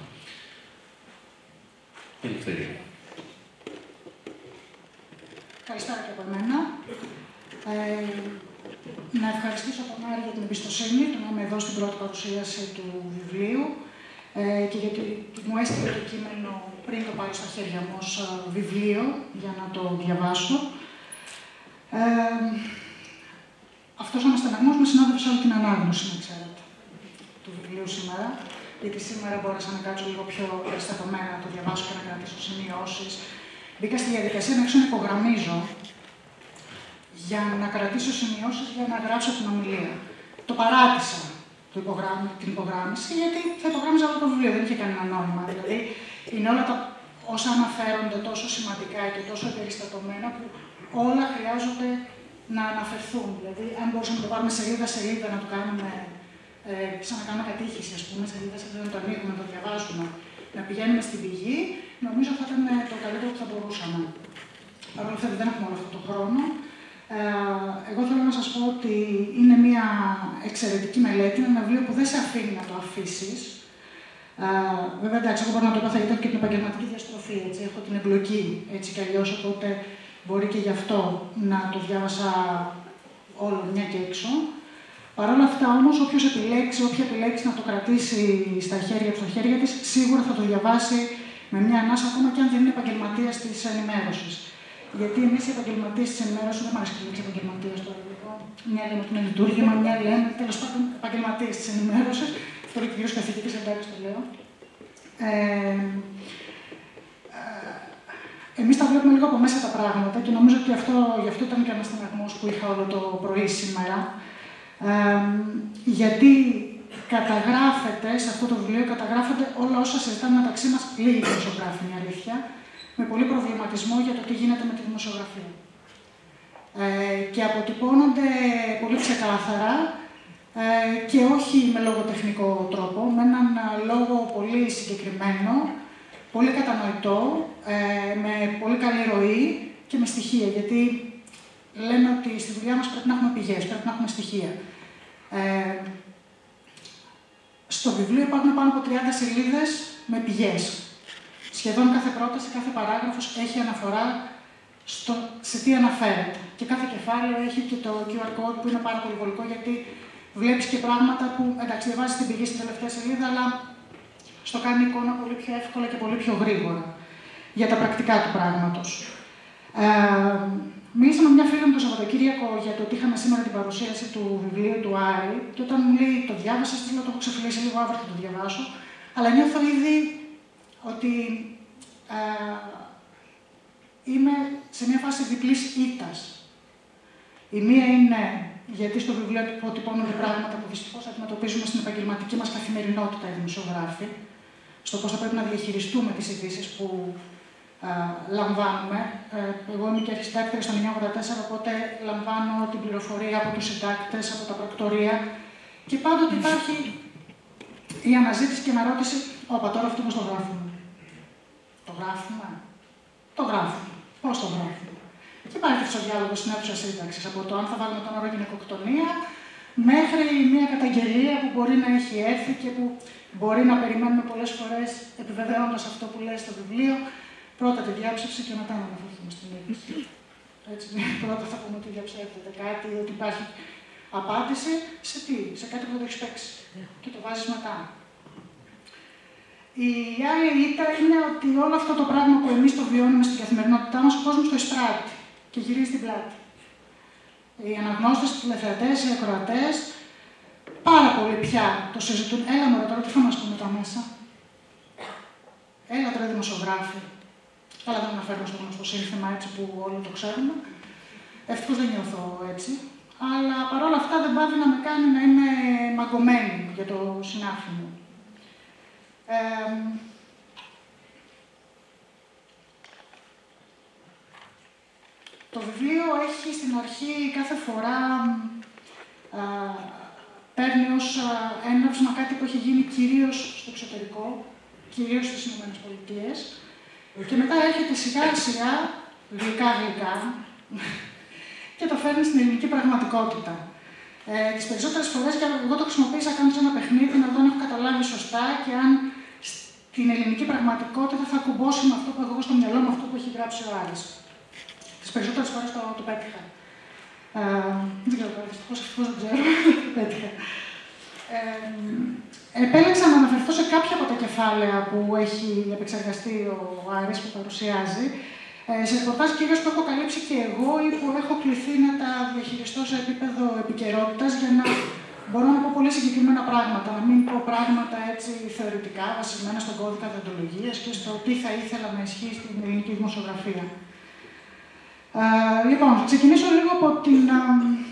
Ελευθερία. Ευχαριστώ και από εμένα. Ε, να ευχαριστήσω τον Άρη για την εμπιστοσύνη, το να είμαι εδώ στην πρώτη παρουσίαση του βιβλίου ε, και γιατί μου έστειλε το κείμενο πριν το πάρω στα χέρια μου ως βιβλίο για να το διαβάσω. Ε, αυτός ο αναστεναγμός με συνόδευσε όλη την ανάγνωση, να ξέρετε, του βιβλίου σήμερα. Γιατί σήμερα μπόρεσα να κάτσω λίγο πιο εστατωμένα να το διαβάσω και να κρατήσω σημειώσεις. Μπήκα στη διαδικασία να να υπογραμμίζω για να κρατήσω σημειώσεις για να γράψω την ομιλία. Το παράτησα το υπογράμμι, την υπογράμμιση, γιατί θα υπογράμμιζα όλο το βιβλίο, δεν είχε κανένα νόημα. Δηλαδή, είναι όλα τα όσα αναφέρονται τόσο σημαντικά και τόσο περιστατωμένα που όλα χρειάζονται να αναφερθούν. Δηλαδή, αν μπορούσαμε να το πάρουμε σελίδα-σελίδα, να το κάνουμε ε, σαν να κάνουμε κατήχηση, ας πούμε, σελίδα-σελίδα, να το ανοίγουμε, να το διαβάζουμε, να πηγαίνουμε στην πηγή, νομίζω θα ήταν το καλύτερο που θα μπορούσαμε. Παρ' όλα αυτά, δεν έχουμε όλο αυτό το χρόνο. Ε, εγώ θέλω να σας πω ότι είναι μια εξαιρετική μελέτη, είναι ένα βιβλίο που δεν σε αφήνει να το αφήσεις. Ε, βέβαια, εντάξει, εγώ μπορώ να το είπα, θα ήταν και την επαγγελματική διαστροφή, έτσι, έχω την εμπλοκή έτσι κι αλλιώς, οπότε μπορεί και γι' αυτό να το διάβασα όλο μια και έξω. Παρ' όλα αυτά όμως, όποιος επιλέξει, όποια επιλέξει να το κρατήσει στα χέρια του, στα χέρια της, σίγουρα θα το διαβάσει με μια ανάσα, ακόμα και αν δεν είναι επαγγελματίας της ενημέρωσης. Γιατί εμείς οι επαγγελματίες της ενημέρωσης, δεν μου αρέσει και λέξη επαγγελματίας τώρα, λοιπόν. Μια λέμε ότι είναι λειτουργήμα, μια λέμε τέλος πάντων επαγγελματίες της ενημέρωσης. Αυτό είναι κυρίως καθηγητής, εντάξει το λέω. Ε, Εμείς τα βλέπουμε λίγο από μέσα τα πράγματα και νομίζω ότι αυτό, γι' αυτό ήταν και ένας στεναγμός που είχα όλο το πρωί σήμερα. Ε, γιατί καταγράφεται, σε αυτό το βιβλίο καταγράφονται όλα όσα συζητάμε μεταξύ μας λίγοι δημοσιογράφοι, είναι αλήθεια, με πολύ προβληματισμό για το τι γίνεται με τη δημοσιογραφία. Ε, και αποτυπώνονται πολύ ξεκάθαρα ε, και όχι με λογοτεχνικό τρόπο, με έναν λόγο πολύ συγκεκριμένο, πολύ κατανοητό, ε, με πολύ καλή ροή και με στοιχεία. Γιατί λέμε ότι στη δουλειά μας πρέπει να έχουμε πηγές, πρέπει να έχουμε στοιχεία. Ε, στο βιβλίο υπάρχουν πάνω από τριάντα σελίδες με πηγές. Σχεδόν κάθε πρόταση, κάθε παράγραφος έχει αναφορά στο, σε τι αναφέρεται. Και κάθε κεφάλαιο έχει και το κιου αρ code που είναι πάρα πολύ βολικό, γιατί βλέπεις και πράγματα που, εντάξει, διαβάζεις την πηγή στην τελευταία σελίδα, αλλά στο κάνει εικόνα πολύ πιο εύκολα και πολύ πιο γρήγορα για τα πρακτικά του πράγματος. Ε, μίλησα με μια φίλη μου το Σαββατοκύριακο για το ότι είχαμε σήμερα την παρουσίαση του βιβλίου του Άρη, και όταν μου λέει το διάβασες, της λέω το έχω ξεφυλίσει λίγο, αύριο θα το διαβάσω, αλλά νιώθω ήδη ότι ε, είμαι σε μια φάση διπλής ήττας. Η μία είναι γιατί στο βιβλίο αποτυπώνονται πράγματα που δυστυχώς αντιμετωπίζουμε στην επαγγελματική μας καθημερινότητα οι δημοσιογράφοι, στο πώς θα πρέπει να διαχειριστούμε τις ειδήσεις που α, λαμβάνουμε. Ε, εγώ είμαι και αρχισυντάκτρια στο εννιακόσια ογδόντα τέσσερα, οπότε λαμβάνω την πληροφορία από τους συντάκτες, από τα πρακτορία, και πάντοτε υπάρχει η αναζήτηση και αναρώτηση, όπα τώρα αυτό πώς το γράφουμε. Το γράφουμε. Το γράφουμε. Πώς το γράφουμε. Και υπάρχει αυτός ο διάλογος στην αίθουσα σύνταξης, από το αν θα βάλουμε τον όρο γυναικοκτονία, μέχρι μια καταγγελία που μπορεί να έχει έρθει και που μπορεί να περιμένουμε πολλές φορές, επιβεβαιώνοντας αυτό που λέει στο βιβλίο, πρώτα τη διάψευση και μετά να αναφερθούμε στην είδηση. Έτσι, πρώτα θα πούμε ότι διαψεύδεται κάτι, ότι υπάρχει απάντηση σε τι, σε κάτι που δεν το έχεις παίξει. Και το βάζεις μετά. Η άλλη ήττα είναι ότι όλο αυτό το πράγμα που εμείς το βιώνουμε στην καθημερινότητά μας, ο κόσμος το εισπράττει και γυρίζει την πλάτη. Οι αναγνώστες, οι τηλεθεατές, οι ακροατές, πάρα πολύ πια το συζητούν. Έλα μωρέ τώρα, τι θα μας πούμε τα μέσα. Έλα τώρα δημοσιογράφοι. Καλά, δεν αναφέρω στο γνωστό σύνθημα έτσι που όλοι το ξέρουμε. Ευτυχώς δεν νιώθω έτσι. Αλλά παρόλα αυτά δεν πάβει να με κάνει να είμαι μαγκωμένη για το συνάφι μου. Ε, το βιβλίο έχει στην αρχή κάθε φορά α, παίρνει ως έναυσμα κάτι που έχει γίνει κυρίως στο εξωτερικό, κυρίως στις ΗΠΑ, και μετά έρχεται σιγά σιγά, γλυκά γλυκά, και το φέρνει στην ελληνική πραγματικότητα. Ε, τις περισσότερες φορές, και εγώ το χρησιμοποίησα κάνοντας ένα παιχνίδι, να τον έχω καταλάβει σωστά και αν στην ελληνική πραγματικότητα θα κουμπώσει με αυτό που έχω στο μυαλό, με αυτό που έχει γράψει ο Άρης. Τις περισσότερες φορές το, το πέτυχα. Ε, δεν ξέρω, δυστυχώς ευτυχώς δεν ξέρω, πέτυχα. Ε, επέλεξα να αναφερθώ σε κάποια από τα κεφάλαια που έχει επεξεργαστεί ο Άρης που παρουσιάζει, ε, σε ρεπορτάζ κυρίως που έχω καλύψει και εγώ ή που έχω κληθεί να τα διαχειριστώ σε επίπεδο επικαιρότητας για να μπορώ να πω πολύ συγκεκριμένα πράγματα, να μην πω πράγματα έτσι θεωρητικά, βασισμένα στον κώδικα δεοντολογίας και στο τι θα ήθελα να ισχύει στην ελληνική δημοσιογραφία. Ε, λοιπόν, θα ξεκινήσω λίγο από, την, α,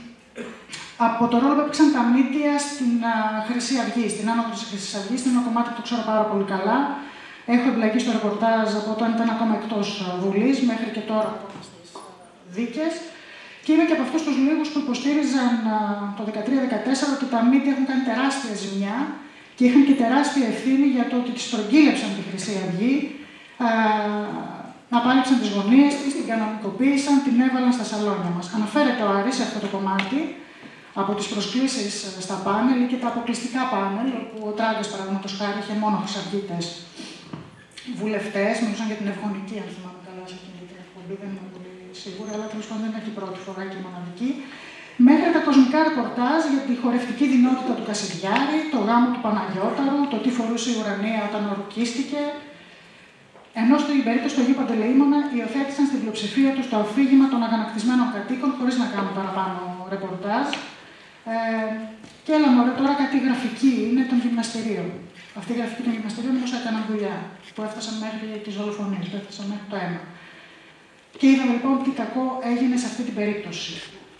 από το ρόλο που έπαιξαν τα μίντια στην α, Χρυσή Αυγή, στην άνοδο της Χρυσής Αυγής. Είναι ένα κομμάτι που το ξέρω πάρα πολύ καλά. Έχω εμπλακεί στο ρεπορτάζ από όταν ήταν ακόμα εκτός Βουλής μέχρι και τώρα ακόμα στις δίκες. Και είμαι και από αυτούς τους λίγους που υποστήριζαν α, το δεκατρία δεκατέσσερα ότι τα μίντια έχουν κάνει τεράστια ζημιά και είχαν και τεράστια ευθύνη για το ότι τη στρογγύλεψαν τη Χρυσή Αυγή. Α, απάλληψαν τις γωνίες της, την κανονικοποίησαν, την έβαλαν στα σαλόνια μας. Αναφέρεται ο Άρης σε αυτό το κομμάτι από τις προσκλήσεις στα πάνελ και τα αποκλειστικά πάνελ, όπου ο Τράγκας, παραδείγματος χάρη, είχε μόνο χρυσαυγίτες βουλευτές, μιλούσαν για την ευγονική, αν θυμάμαι καλά, σε εκείνη την εκπομπή, δεν είμαι πολύ σίγουρη, αλλά τέλος πάντων δεν είναι και η πρώτη φορά και η μοναδική. Μέχρι τα κοσμικά ρεπορτάζ για τη χορευτική δυνότητα του Κασιδιάρη, το γάμο του Παναγιώταρου, το τι φορούσε η ουρανία όταν ορκίστηκε. Ενώ στην περίπτωση του Αγίου Παντελεήμονα υιοθέτησαν στην πλειοψηφία του το αφήγημα των αγανακτισμένων κατοίκων, χωρίς να κάνουν παραπάνω ρεπορτάζ. Ε, και έλα μωρέ, τώρα κάτι γραφική είναι των γυμναστηρίων. Αυτή η γραφική των γυμναστηρίων όμως έκαναν δουλειά, που έφτασαν μέχρι τις δολοφονίες, που έφτασαν μέχρι το αίμα. Και είδαμε λοιπόν τι κακό έγινε σε αυτή την περίπτωση.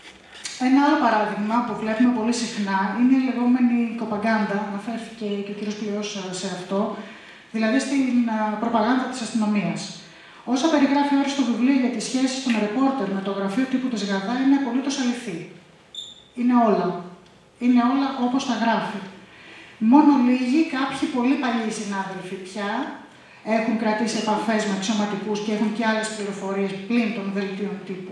Ένα άλλο παράδειγμα που βλέπουμε πολύ συχνά είναι η λεγόμενη κοπαγκάντα, αναφέρθηκε και ο κ. Πλειός σε αυτό, δηλαδή στην προπαγάνδα της αστυνομίας. Όσα περιγράφει ο Άρης στο βιβλίο για τις σχέσεις των ρεπόρτερ με το γραφείο τύπου της Γαδά είναι απολύτως αληθή. Είναι όλα. Είναι όλα όπως τα γράφει. Μόνο λίγοι, κάποιοι πολύ παλιοί συνάδελφοι πια, έχουν κρατήσει επαφές με αξιωματικούς και έχουν και άλλες πληροφορίες πλην των δελτίων τύπου.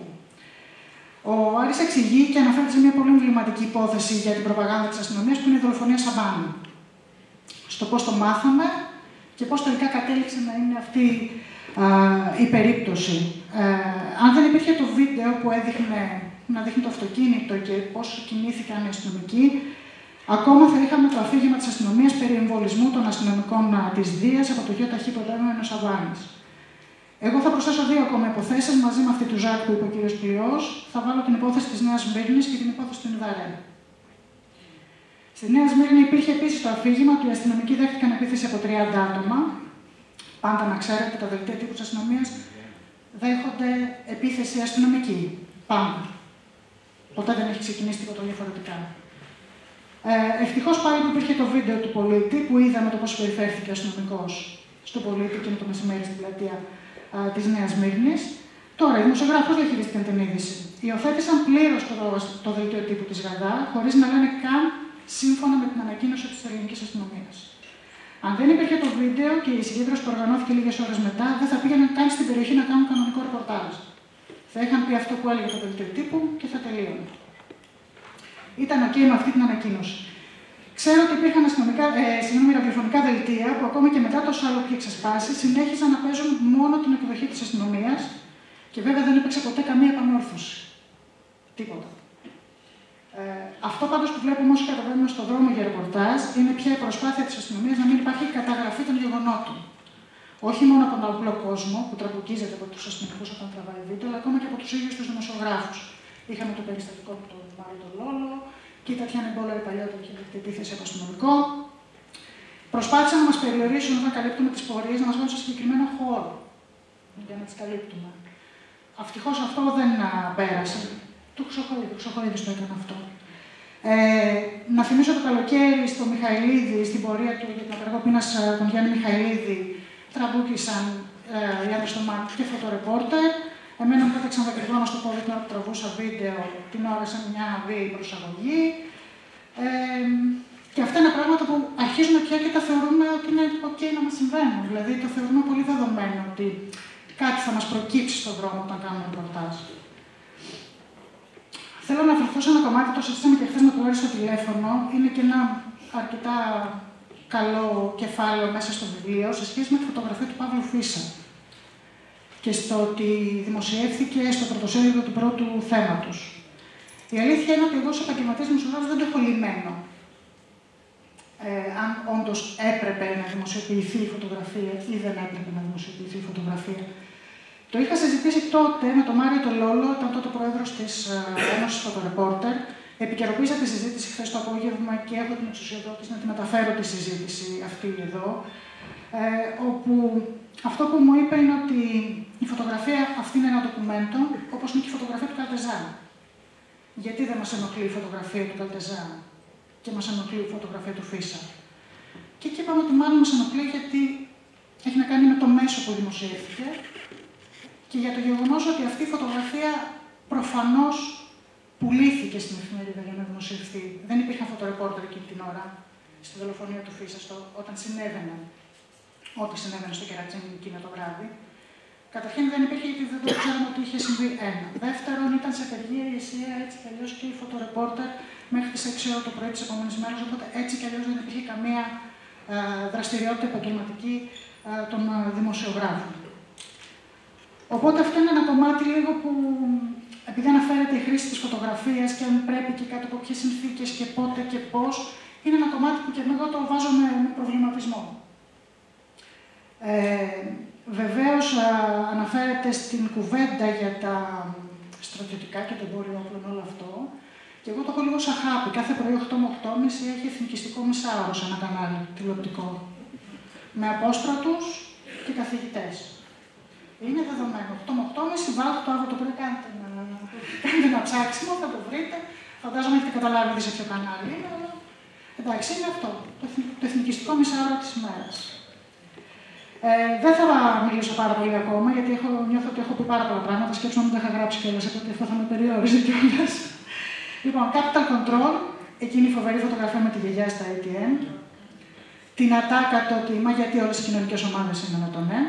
Ο Άρης εξηγεί και αναφέρεται σε μια πολύ εμβληματική υπόθεση για την προπαγάνδα της αστυνομίας που είναι η δολοφονία Σαμπάνη. Στο πώς το μάθαμε και πώς τελικά κατέληξε να είναι αυτή α, η περίπτωση. Ε, αν δεν υπήρχε το βίντεο που έδειχνε να δείχνει το αυτοκίνητο και πώς κινήθηκαν οι αστυνομικοί, ακόμα θα είχαμε το αφήγημα της αστυνομίας περί εμβολισμού των αστυνομικών της Δίας από το γιο ταχύ πρωτεύον ο Σαββάνης. Εγώ θα προσθέσω δύο ακόμα υποθέσεις μαζί με αυτή του Ζακ που είπε ο κ. Πλειός. Θα βάλω την υπόθεση της Νέας Σμύρνης και την υπόθεση του Ινδαρέ. Στη Νέα Σμύρνη υπήρχε επίσης το αφήγημα ότι οι αστυνομικοί δέχτηκαν επίθεση από τριάντα άτομα. Πάντα να ξέρετε, τα δελτία τύπου της αστυνομίας δέχονται επίθεση αστυνομική. Πάντα. Ποτέ δεν έχει ξεκινήσει τίποτα διαφορετικά. Ε, ευτυχώς πάλι που υπήρχε το βίντεο του πολίτη που είδαμε το πώς περιφέρθηκε ο αστυνομικός στον πολίτη εκείνο το μεσημέρι στην πλατεία α, της Νέας Σμύρνης. Τώρα, οι δημοσιογράφοι πώς διαχειρίστηκαν την είδηση. Υιοθέτησαν πλήρως το, το δελτίο τύπου της Γαδά, χωρίς να λένε καν σύμφωνα με την ανακοίνωση της ελληνικής αστυνομίας. Αν δεν υπήρχε το βίντεο και η συγκέντρωση που οργανώθηκε λίγες ώρες μετά, δεν θα πήγαιναν καν στην περιοχή να κάνουν κανονικό ρεπορτάζ. Θα είχαν πει αυτό που έλεγε το δελτίο τύπου και θα τελείωνε. Ήταν ok με αυτή την ανακοίνωση. Ξέρω ότι υπήρχαν αστυνομικά, ε, συγγνώμη, ραδιοφωνικά δελτία που ακόμη και μετά το σάλο που είχε ξεσπάσει συνέχιζαν να παίζουν μόνο την εκδοχή της αστυνομίας και βέβαια δεν υπήρξε ποτέ καμία επανόρθωση. Τίποτα. Ε, αυτό πάντως που βλέπουμε όσο καταβαίνουμε στον δρόμο για ρεπορτάζ είναι πια η προσπάθεια της αστυνομίας να μην υπάρχει καταγραφή των γεγονότων. Όχι μόνο από τον απλό κόσμο που τραμπουκίζεται από τους αστυνομικούς όταν τραβάει βίντεο, αλλά ακόμα και από τους ίδιους τους δημοσιογράφους. Είχαμε το περιστατικό με τον Μάριο Λόλο και η Τατιάνα Μπόλαρη παλιότερα είχε δεχτεί επίθεση από αστυνομικό. Προσπάθησαν να μας περιορίσουν όταν καλύπτουμε τις πορείες, να μας βάλουν σε συγκεκριμένο χώρο για να τις καλύπτουμε. Ευτυχώς αυτό δεν α, πέρασε. Του Χρυσοχοίδης το έκανε αυτό. Ε, να θυμίσω το καλοκαίρι στο Μιχαηλίδη, στην πορεία του για την απεργό πείνας τον Γιάννη Μιχαηλίδη, τραμπούκησαν ε, οι άντρες στο μάτι και φωτορεπόρτερ. Εμένα μου πέταξαν δακρυγόνα στο πόδι την ώρα που τραβούσα βίντεο την ώρα σε μια βίαιη προσαγωγή. Ε, και αυτά είναι πράγματα που αρχίζουμε πια και τα θεωρούμε ότι είναι ok να μας συμβαίνουν. Δηλαδή το θεωρούμε πολύ δεδομένο ότι κάτι θα μας προκύψει στον δρόμο όταν κάνουμε ρεπορτάζ. Θέλω να αφαιρθώ σε ένα κομμάτι, το συζήτησαμε και χθες με το Άρη στο τηλέφωνο. Είναι και ένα αρκετά καλό κεφάλαιο μέσα στο βιβλίο σε σχέση με τη φωτογραφία του Παύλου Φίσα και στο ότι δημοσιεύθηκε στο πρωτοσέλιδο του πρώτου θέματος. Η αλήθεια είναι ότι εγώ ως επαγγελματίας δημοσιογράφος δεν το έχω λυμμένο. Ε, αν όντως έπρεπε να δημοσιοποιηθεί η φωτογραφία ή δεν έπρεπε να δημοσιοποιηθεί η φωτογραφία. Το είχα συζητήσει τότε με τον Μάριο τον Λόλο, ήταν τότε πρόεδρος της Ένωσης Φωτορεπόρτερ. Επικαιροποίησα τη συζήτηση χθες το απόγευμα και έχω την εξουσιοδότηση να τη μεταφέρω τη συζήτηση αυτή εδώ. Ε, όπου αυτό που μου είπε είναι ότι η φωτογραφία αυτή είναι ένα ντοκουμέντο, όπως είναι και η φωτογραφία του Καλτεζάν. Γιατί δεν μας ενοχλεί η φωτογραφία του Καλτεζάν και μας ενοχλεί η φωτογραφία του Φίσα. Και εκεί είπαμε ότι μάλλον μας ενοχλεί γιατί έχει να κάνει με το μέσο που δημοσιεύτηκε και για το γεγονός ότι αυτή η φωτογραφία προφανώς πουλήθηκε στην εφημερίδα για να δημοσιευθεί. Δεν υπήρχαν φωτορεπόρτερ εκείνη την ώρα στη δολοφονία του Φίσα, στο, όταν συνέβαινε ό,τι συνέβαινε στο Κερατσίνι εκείνο το βράδυ. Καταρχήν δεν υπήρχε γιατί δεν το ξέραμε ότι είχε συμβεί ένα. Δεύτερον, ήταν σε απεργία η ΕΣΥΑ έτσι κι αλλιώς και η φωτορεπόρτερ μέχρι τις έξι ώρα το πρωί της επόμενης μέρας. Οπότε έτσι κι αλλιώς δεν υπήρχε καμία α, δραστηριότητα επαγγελματική α, των α, δημοσιογράφων. Οπότε αυτό είναι ένα κομμάτι λίγο που, επειδή αναφέρεται η χρήση της φωτογραφίας και αν πρέπει και κάτω από ποιες συνθήκες και πότε και πώς, είναι ένα κομμάτι που και εγώ το βάζω με, με προβληματισμό. Ε, βεβαίως α, αναφέρεται στην κουβέντα για τα στρατιωτικά και το εμπόριο όπλων όλο αυτό και εγώ το έχω λίγο σαν χάπι. Κάθε πρωί οκτώ με οκτώ και μισή έχει εθνικιστικό μισάωρο σε ένα κανάλι τηλεοπτικό με απόστρατους και καθηγητές. Είναι δεδομένο. οκτώ με οκτώ και μισή βάλτε το αύριο το πρωί, κάντε ένα, κάντε ένα ψάξιμο, θα το βρείτε. Φαντάζομαι έχετε καταλάβει σε ποιο κανάλι είναι, αλλά εντάξει, είναι αυτό. Το, το εθνικιστικό μισάωρο της ημέρας. Ε, δεν θα μιλήσω πάρα πολύ ακόμα, γιατί έχω, νιώθω ότι έχω πει πάρα πολλά πράγματα. Σκέψω να μην τα είχα γράψει κιόλας, γιατί αυτό θα με περιόριζε κιόλας. Λοιπόν, Capital Control, εκείνη η φοβερή φωτογραφία με τη γιαγιά στα έι τι εμ. Την ατάκα το τιμά, γιατί όλες οι κοινωνικές ομάδες είναι με τον ναι.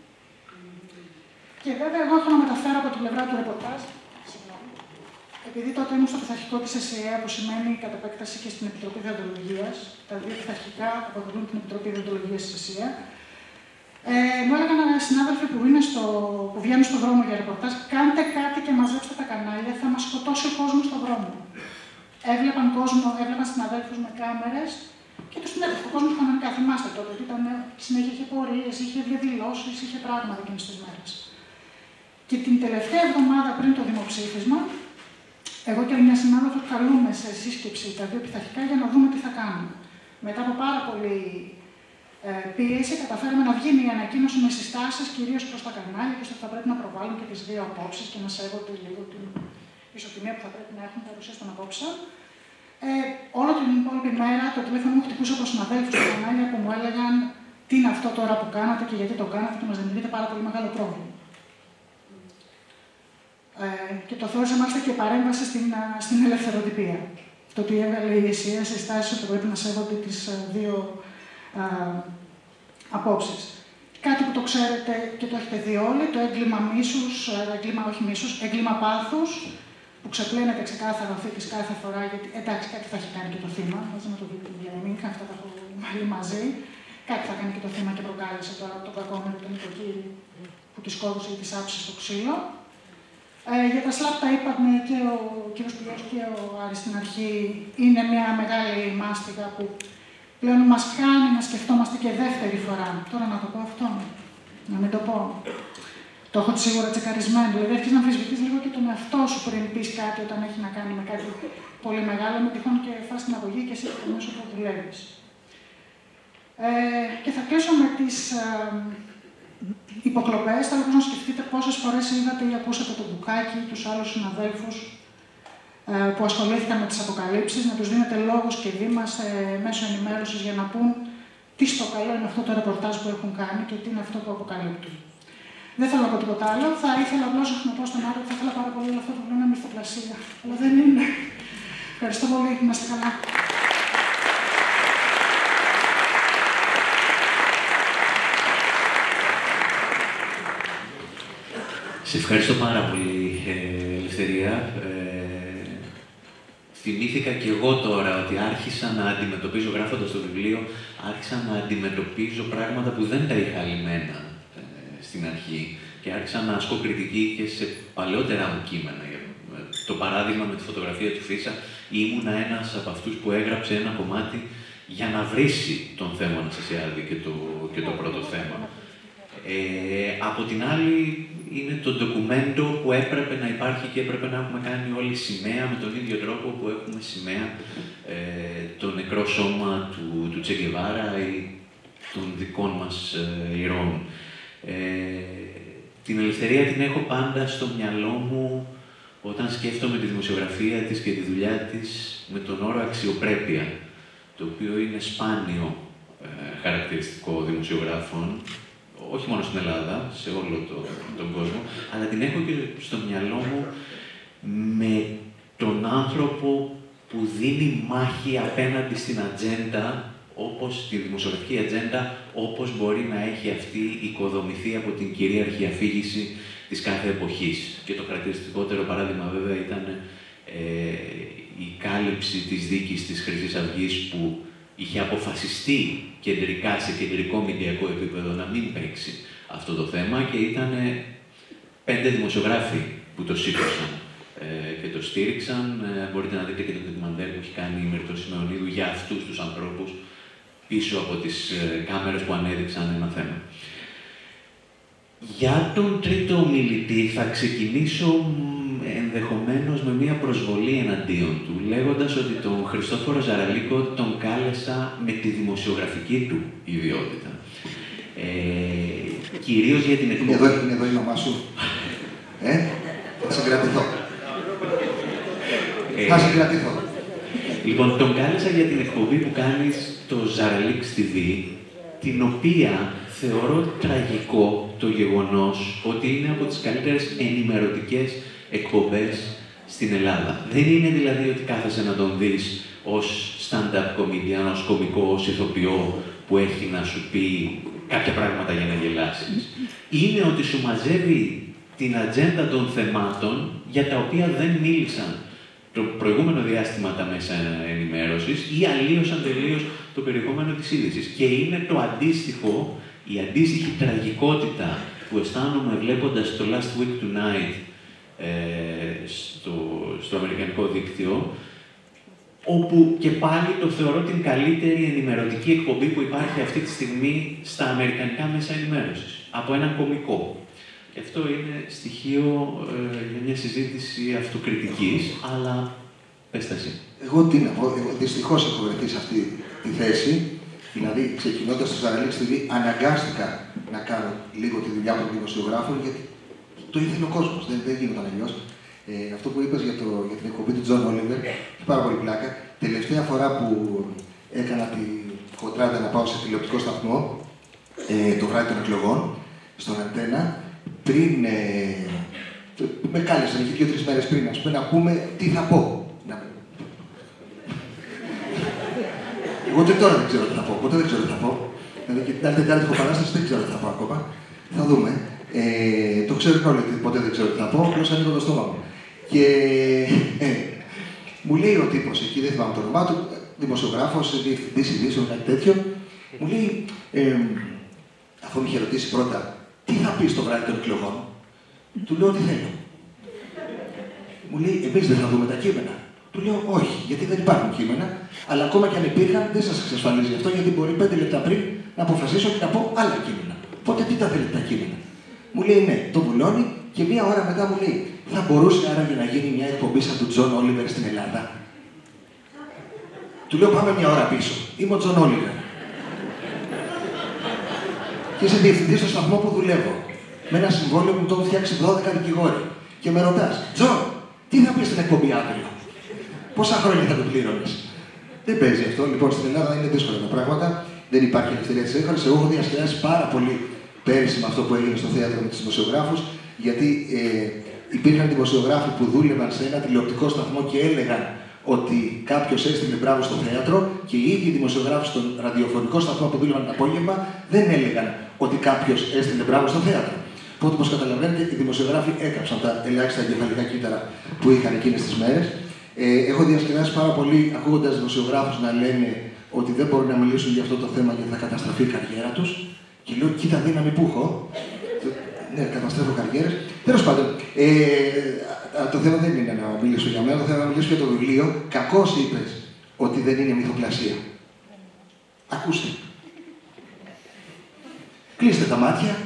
Και βέβαια, εγώ έχω να μεταφέρω από την πλευρά του ρεπορτάζ. Επειδή τότε ήμουν στο πειθαρχικό της ΕΣΥΑ, που σημαίνει κατά επέκταση και στην Επιτροπή Διοντολογίας, τα δύο πειθαρχικά αποτελούν την Επιτροπή Διοντολογίας της ΕΣΥΑ. Ε, μου έλεγαν συνάδελφοι που, είναι στο, που βγαίνουν στον δρόμο για ρεπορτάζ, κάντε κάτι και μαζέψτε τα κανάλια, θα μας σκοτώσει ο κόσμος στον δρόμο. Έβλεπαν κόσμο, έβλεπαν συναδέλφους με κάμερες και τους συνέδελφους. Ο κόσμος κανονικά, θυμάστε τότε, ότι ήταν, συνέχεια είχε πορείες, είχε διαδηλώσεις, είχε πράγματα εκείνες τις μέρες. Και την τελευταία εβδομάδα πριν το δημοψήφισμα, εγώ και μια συνάδελφος καλούμε σε σύσκεψη τα δύο πειθαρχικά για να δούμε τι θα κάνουμε. Μετά από πάρα πολύ ε, πίεση, καταφέραμε να βγει μια ανακοίνωση με συστάσεις κυρίως προς τα κανάλια και στο ότι θα πρέπει να προβάλλουν και τις δύο απόψεις και να σέβονται λίγο την ισοτιμία που θα πρέπει να έχουν παρουσία των απόψεων. Ε, όλο την υπόλοιπη μέρα το τηλέφωνο μου χτυπούσε από συναδέλφους στα κανάλια που μου έλεγαν τι είναι αυτό τώρα που κάνατε και γιατί το κάνατε και μας δημιουργείται πάρα πολύ μεγάλο πρόβλημα. Ε, και το θεώρησα μάλιστα και παρέμβαση στην, στην ελευθεροτυπία. Το ότι έβγαλε η ΕΣΥΑ σε στάσεις ότι πρέπει να σέβονται τις δύο α, απόψεις. Κάτι που το ξέρετε και το έχετε δει όλοι, το έγκλημα μίσους, έγκλημα όχι μίσους, έγκλημα πάθους, που ξεπλένεται ξεκάθαρα ο θήτης κάθε φορά, γιατί εντάξει, κάτι θα έχει κάνει και το θύμα, μαζί με το Βιβλιαμίνκα, αυτά τα έχω βάλει μαζί. Κάτι θα κάνει και το θύμα και προκάλεσε τώρα τον κακόμενο τον νοικοκύρη που τη σκότωσε ή τη άψησε στο ξύλο. Ε, για τα σλάπ τα είπαμε και ο κ. Πηγιός και ο Άρης στην αρχή, είναι μια μεγάλη μάστιγα που πλέον μας κάνει να σκεφτόμαστε και δεύτερη φορά. Τώρα να το πω αυτό, να μην το πω. Το έχω σίγουρα τσεκαρισμένο. Δηλαδή, αρχίζει να αμφισβητείς λίγο και τον εαυτό σου πριν πεις κάτι όταν έχει να κάνει με κάτι πολύ μεγάλο, με τυχόν και φας την αγωγή και εσύ το μέσο που δουλεύεις. Ε, και θα κλείσω με τις ε, υποκλοπές. Θέλω να σκεφτείτε πόσες φορές είδατε ή ακούσατε τον Μπουκάκη ή τους άλλους συναδέλφους ε, που ασχολήθηκαν με τις αποκαλύψεις, να τους δίνετε λόγους και βήμα σε μέσω ενημέρωσης για να πούν τι στο καλό είναι αυτό το ρεπορτάζ που έχουν κάνει και τι είναι αυτό που αποκαλύπτουν. Δεν θέλω να πω τίποτα άλλο. Θα ήθελα απλώς να πω στον Άρα ότι θα ήθελα πάρα πολύ όλο αυτό που λένε μυθοπλασία. Αλλά δεν είναι. Ευχαριστώ πολύ. Να είστε καλά. Σε ευχαριστώ πάρα πολύ, ε, Ελευθερία. Ε, θυμήθηκα και εγώ τώρα ότι άρχισα να αντιμετωπίζω, γράφοντας το βιβλίο, άρχισα να αντιμετωπίζω πράγματα που δεν τα είχα λυμμένα στην αρχή και άρχισα να ασκώ κριτική και σε παλαιότερα μου κείμενα, το παράδειγμα με τη φωτογραφία του Φίσα, ήμουνα ένας από αυτούς που έγραψε ένα κομμάτι για να βρίσει τον θέμα Αναστασιάδη και το, και το πρώτο θέμα. Ε, από την άλλη, είναι το ντοκουμέντο που έπρεπε να υπάρχει και έπρεπε να έχουμε κάνει όλη σημαία με τον ίδιο τρόπο που έχουμε σημαία ε, το νεκρό σώμα του, του Τσε Γκεβάρα ή των δικών μας ε, ηρώων. Ε, την ελευθερία την έχω πάντα στο μυαλό μου όταν σκέφτομαι τη δημοσιογραφία της και τη δουλειά της με τον όρο αξιοπρέπεια, το οποίο είναι σπάνιο ε, χαρακτηριστικό δημοσιογράφων, όχι μόνο στην Ελλάδα, σε όλο το, τον κόσμο, αλλά την έχω και στο μυαλό μου με τον άνθρωπο που δίνει μάχη απέναντι στην ατζέντα, όπως τη δημοσιογραφική ατζέντα, όπως μπορεί να έχει αυτή οικοδομηθεί από την κυρίαρχη αφήγηση της κάθε εποχής. Και το χαρακτηριστικότερο παράδειγμα βέβαια ήταν ε, η κάλυψη της δίκης της Χρυσής Αυγής που είχε αποφασιστεί κεντρικά, σε κεντρικό μηντιακό επίπεδο, να μην παίξει αυτό το θέμα και ήταν πέντε δημοσιογράφοι που το σήκωσαν ε, και το στήριξαν. Ε, μπορείτε να δείτε και το ντοκιμαντέρ που έχει κάνει η Μυρτώ Σιμεωνίδου για αυτούς τους ανθρώπους πίσω από τις ε, κάμερες που ανέδειξαν ένα θέμα. Για τον τρίτο ομιλητή θα ξεκινήσω ενδεχομένως με μία προσβολή εναντίον του, λέγοντας ότι τον Χριστόφορο Ζαραλίκο τον κάλεσα με τη δημοσιογραφική του ιδιότητα. Ε, κυρίως για την εκπομπή. Είναι εδώ, είναι εδώ η μαμά σου. Ε, θα συγκρατηθώ. Ε, θα συγκρατηθώ. Λοιπόν, τον κάλεσα για την εκπομπή που κάνεις το Ζαραλίξ τι βι, την οποία θεωρώ τραγικό το γεγονός ότι είναι από τις καλύτερες ενημερωτικές εκπομπές στην Ελλάδα. Δεν είναι δηλαδή ότι κάθεσαι να τον δεις ως stand-up comedian, ως κωμικό, ως ηθοποιό που έχει να σου πει κάποια πράγματα για να γελάσεις. Είναι ότι σου μαζεύει την ατζέντα των θεμάτων για τα οποία δεν μίλησαν το προηγούμενο διάστημα τα μέσα ενημέρωσης ή αλλίωσαν τελείως το περιεχόμενο της είδησης. Και είναι το αντίστοιχο, η αντίστοιχη τραγικότητα που αισθάνομαι βλέποντας το Last Week Tonight ε, στο, στο αμερικανικό δίκτυο, όπου και πάλι το θεωρώ την καλύτερη ενημερωτική εκπομπή που υπάρχει αυτή τη στιγμή στα αμερικανικά μέσα ενημέρωσης, από έναν κωμικό. Και αυτό είναι στοιχείο ε, για μια συζήτηση αυτοκριτικής, αλλά πες τα εσύ. Εγώ τι να πω, εγώ δυστυχώς έχω βρεθεί σε αυτή τη θέση, δηλαδή ξεκινώντας το Ζαραλίξ τι βι, αναγκάστηκα να κάνω λίγο τη δουλειά των δημοσιογράφων, γιατί το ήθελε ο κόσμος, δεν, δεν γινόταν αλλιώς. Ε, αυτό που είπες για, το, για την εκπομπή του Τζον Όλιβερ, έχει πάρα πολύ πλάκα. Τελευταία φορά που έκανα τη κοντράδα να πάω σε τηλεοπτικό σταθμό, ε, το βράδυ των εκλογών, στον Αντένα, πριν ε, με κάλεσαν, είχε δύο-τρεις μέρες πριν, ας πούμε, να πούμε τι θα πω. Να... Εγώ και τώρα δεν ξέρω τι θα πω, ποτέ δεν ξέρω τι θα πω. Δηλαδή και την άλλη Τετάρτη έχω παράσταση, δεν ξέρω τι θα πω ακόμα. Θα δούμε. Ε, το ξέρουν όλοι ότι ποτέ δεν ξέρω τι θα πω, απλώς ανοίγω το στόμα μου. Και ε, μου λέει ο τύπος εκεί, δεν θυμάμαι το όνομά του, δημοσιογράφος, διευθυντής ειδήσεων, κάτι τέτοιο, μου λέει, ε, αφού με είχε ρωτήσει πρώτα, τι θα πει στο βράδυ των εκλογών, του λέω τι θέλω. Μου λέει, εμείς δεν θα δούμε τα κείμενα. Του λέω, όχι, γιατί δεν υπάρχουν κείμενα, αλλά ακόμα και αν υπήρχαν, δεν σας εξασφαλίζει αυτό, γιατί μπορεί πέντε λεπτά πριν να αποφασίσω και να πω άλλα κείμενα. Οπότε τι τα θέλετε τα κείμενα. Μου λέει, ναι, το βουλώνει και μία ώρα μετά μου λέει, θα μπορούσε άραγε να γίνει μια εκπομπή σαν του Τζον Όλιβερ στην Ελλάδα. Του λέω, πάμε μια ώρα πίσω. Είμαι ο Τζον Όλιβερ. Και είσαι διευθυντής στο σταθμό που δουλεύω. Με ένα συμβόλαιο που μου το έχουν φτιάξει δώδεκα δικηγόροι. Και με ρωτάς, Τζον, τι θα πει στην εκπομπή αύριο. Πόσα χρόνια θα το πλήρωνες. Δεν παίζει αυτό. Λοιπόν, στην Ελλάδα είναι δύσκολα τα πράγματα. Δεν υπάρχει ελευθερία της έκφρασης. Εγώ έχω διασκεδάσει πάρα πολύ πέρυσι με αυτό που έγινε στο θέατρο με τους δημοσιογράφους. Γιατί ε, υπήρχαν δημοσιογράφοι που δούλευαν σε ένα τηλεοπτικό σταθμό και έλεγαν ότι κάποιος έστειλε μπράβο στο θέατρο και οι ίδιοι δημοσιογράφοι στον ραδιοφωνικό σταθμό που δούλευαν το απόγευμα δεν έλεγαν ότι κάποιος έστειλε μπράβο στο θέατρο. Οπότε, όπως καταλαβαίνετε, οι δημοσιογράφοι έκαψαν τα ελάχιστα εγκεφαλικά κύτταρα που είχαν εκείνες τις μέρες. Ε, έχω διασκεδάσει πάρα πολύ ακούγοντας δημοσιογράφους να λένε ότι δεν μπορούν να μιλήσουν για αυτό το θέμα γιατί θα καταστραφεί η καριέρα τους. Και λέω, κοίτα δύναμη που έχω. Ναι, καταστρέφω καριέρες. Τέλος πάντων, ε, το θέμα δεν είναι να μιλήσω για μένα, το θέμα να μιλήσω για το βιβλίο. Κακώς είπες ότι δεν είναι μυθοπλασία. Ακούστε. Κλείστε τα μάτια.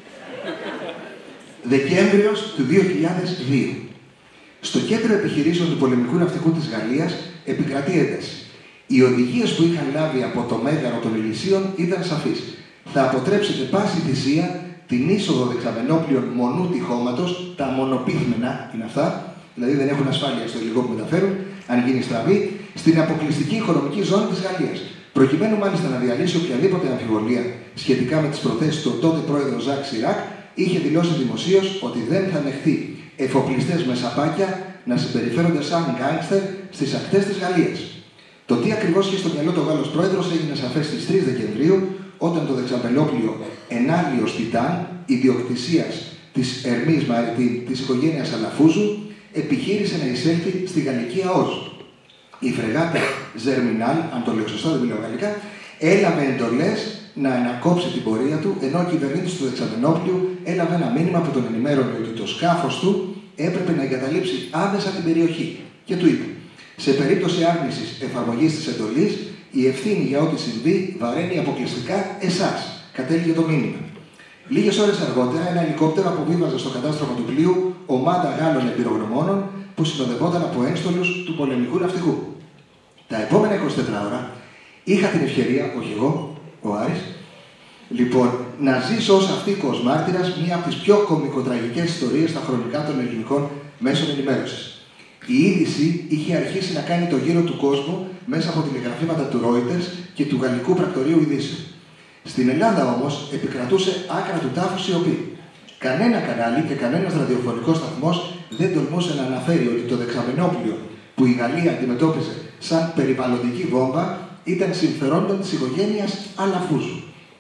Δεκέμβριος του δύο χιλιάδες δύο. Στο κέντρο επιχειρήσεων του πολεμικού ναυτικού της Γαλλίας επικρατεί ένταση. Οι οδηγίες που είχαν λάβει από το μέγαρο των Ηλυσίων ήταν σαφείς. Θα αποτρέψετε πάση θυσία την είσοδο δεξαμενόπλων μονού τυχώματος, τα μονοπύθμενα είναι αυτά, δηλαδή δεν έχουν ασφάλεια στο υλικό που μεταφέρουν, αν γίνει στραβή, στην αποκλειστική οικονομική ζώνη της Γαλλίας. Προκειμένου μάλιστα να διαλύσει οποιαδήποτε αμφιβολία σχετικά με τις προθέσεις του τότε πρόεδρο Ζακ Σιράκ, είχε δηλώσει δημοσίως ότι δεν θα δεχτεί εφοπλιστές με σαπάκια να συμπεριφέρονται σαν γκάνγκστερ στις ακτές της Γαλλίας. Το τι ακριβώς είχε στο μυαλό του Γάλλος πρόεδρος έγινε σαφές στις τρεις Δεκεμβρίου, όταν το δεξαμενόπλιο Ενάλιος Τιτάν, ιδιοκτησίας της Ερμής Μαριτίν της οικογένειας Αλαφούζου, επιχείρησε να εισέλθει στη γαλλική ΑΟΣ. Η φρεγάτα Ζερμινάλ, αν το λέω σωστά, δεν μιλάω γαλλικά, έλαβε εντολές να ανακόψει την πορεία του, ενώ ο κυβερνήτης του δεξαμενόπλιου έλαβε ένα μήνυμα που τον ενημέρωνε ότι το σκάφος του έπρεπε να εγκαταλείψει άμεσα την περιοχή. Και του είπε: σε περίπτωση άρνησης εφαρμογής της εντολής, η ευθύνη για ό,τι συμβεί βαραίνει αποκλειστικά εσάς. Κατέληγε το μήνυμα. Λίγες ώρες αργότερα, ένα ελικόπτερο αποβίβαζε στο κατάστρωμα του πλοίου ομάδα Γάλλων εμπειρογνωμόνων που συνοδευόταν από ένστολους του πολεμικού ναυτικού. Τα επόμενα είκοσι τέσσερις ώρα είχα την ευκαιρία, όχι εγώ, ο Άρης, λοιπόν, να ζήσω ως αυτοίκος μάρτυρας μία από τις πιο κωμικοτραγικές ιστορίες στα χρονικά των ελληνικών μέσων ενημέρωσης. Η είδηση είχε αρχίσει να κάνει το γύρο του κόσμου μέσα από τηλεγραφήματα του Reuters και του Γαλλικού Πρακτορείου Ειδήσεων. Στην Ελλάδα όμως επικρατούσε άκρα του τάφου σιωπή. Κανένα κανάλι και κανένας ραδιοφωνικός σταθμός δεν τολμούσε να αναφέρει ότι το δεξαμενόπλιο που η Γαλλία αντιμετώπιζε σαν περιβαλλοντική βόμβα ήταν συμφερόντων της οικογένειας Αλαφούζου.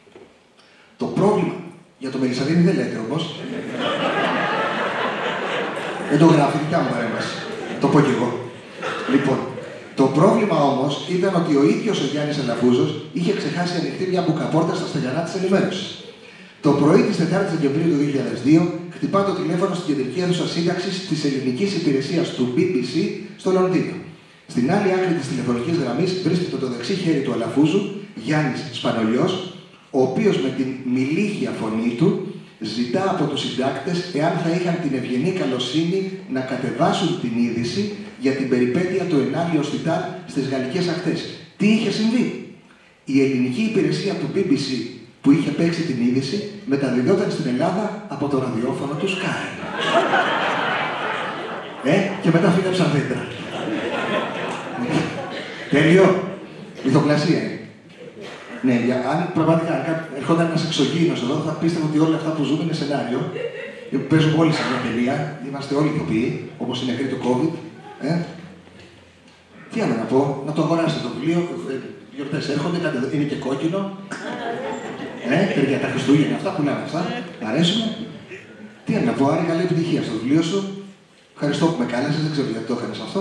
Το πρόβλημα για το Μελισσαδίνη δεν λέτε όμως. Δεν το γράφει, δικιά μου παρέμβαση. Το πω κι εγώ. Λοιπόν, το πρόβλημα όμως ήταν ότι ο ίδιος ο Γιάννης Αλαφούζος είχε ξεχάσει ανοιχτή μια μπουκαπόρτα στα στεγανά της ενημέρωσης. Το πρωί της τετάρτης Δεκεμβρίου του δύο χιλιάδες δύο χτυπά το τηλέφωνο στην κεντρική αίθουσα σύνταξης της ελληνικής υπηρεσίας του μπι μπι σι στο Λονδίνο. Στην άλλη άκρη της τηλεφωνικής γραμμής βρίσκεται το δεξί χέρι του Αλαφούζου, Γιάννης Σπανολιός, ο οποίος με την μιλίχια φωνή του ζητά από τους συντάκτες εάν θα είχαν την ευγενή καλοσύνη να κατεβάσουν την είδηση για την περιπέτεια του Ενάλιος Τιτάν στις γαλλικές ακτές. Τι είχε συμβεί? Η ελληνική υπηρεσία του μπι μπι σι που είχε παίξει την είδηση μεταδιδόταν στην Ελλάδα από το ραδιόφωνο του Sky. Ε, και μετά φύγαψαν δέντρα. Τέλειο. Μυθοπλασία είναι. Ναι, για, αν πραγματικά ερχόταν ένας εξωγήινος εδώ, θα πίστευα ότι όλα αυτά που ζούμε είναι σενάριο. Παίζουμε όλοι σε μια ταινία, είμαστε όλοι ηθοποιοί, όπως είναι νεκροί του COVID. Ε. Τι άλλο να πω, να το αγοράσετε το βιβλίο, οι γιορτές έρχονται, είναι και κόκκινο. Ε, για τα Χριστούγεννα, αυτά πουλάμε αυτά, αρέσουμε. Τι άλλο να πω, Άρη, καλή επιτυχία στο βιβλίο σου. Ευχαριστώ που με κάλεσες, δεν ξέρω γιατί το έκανες αυτό.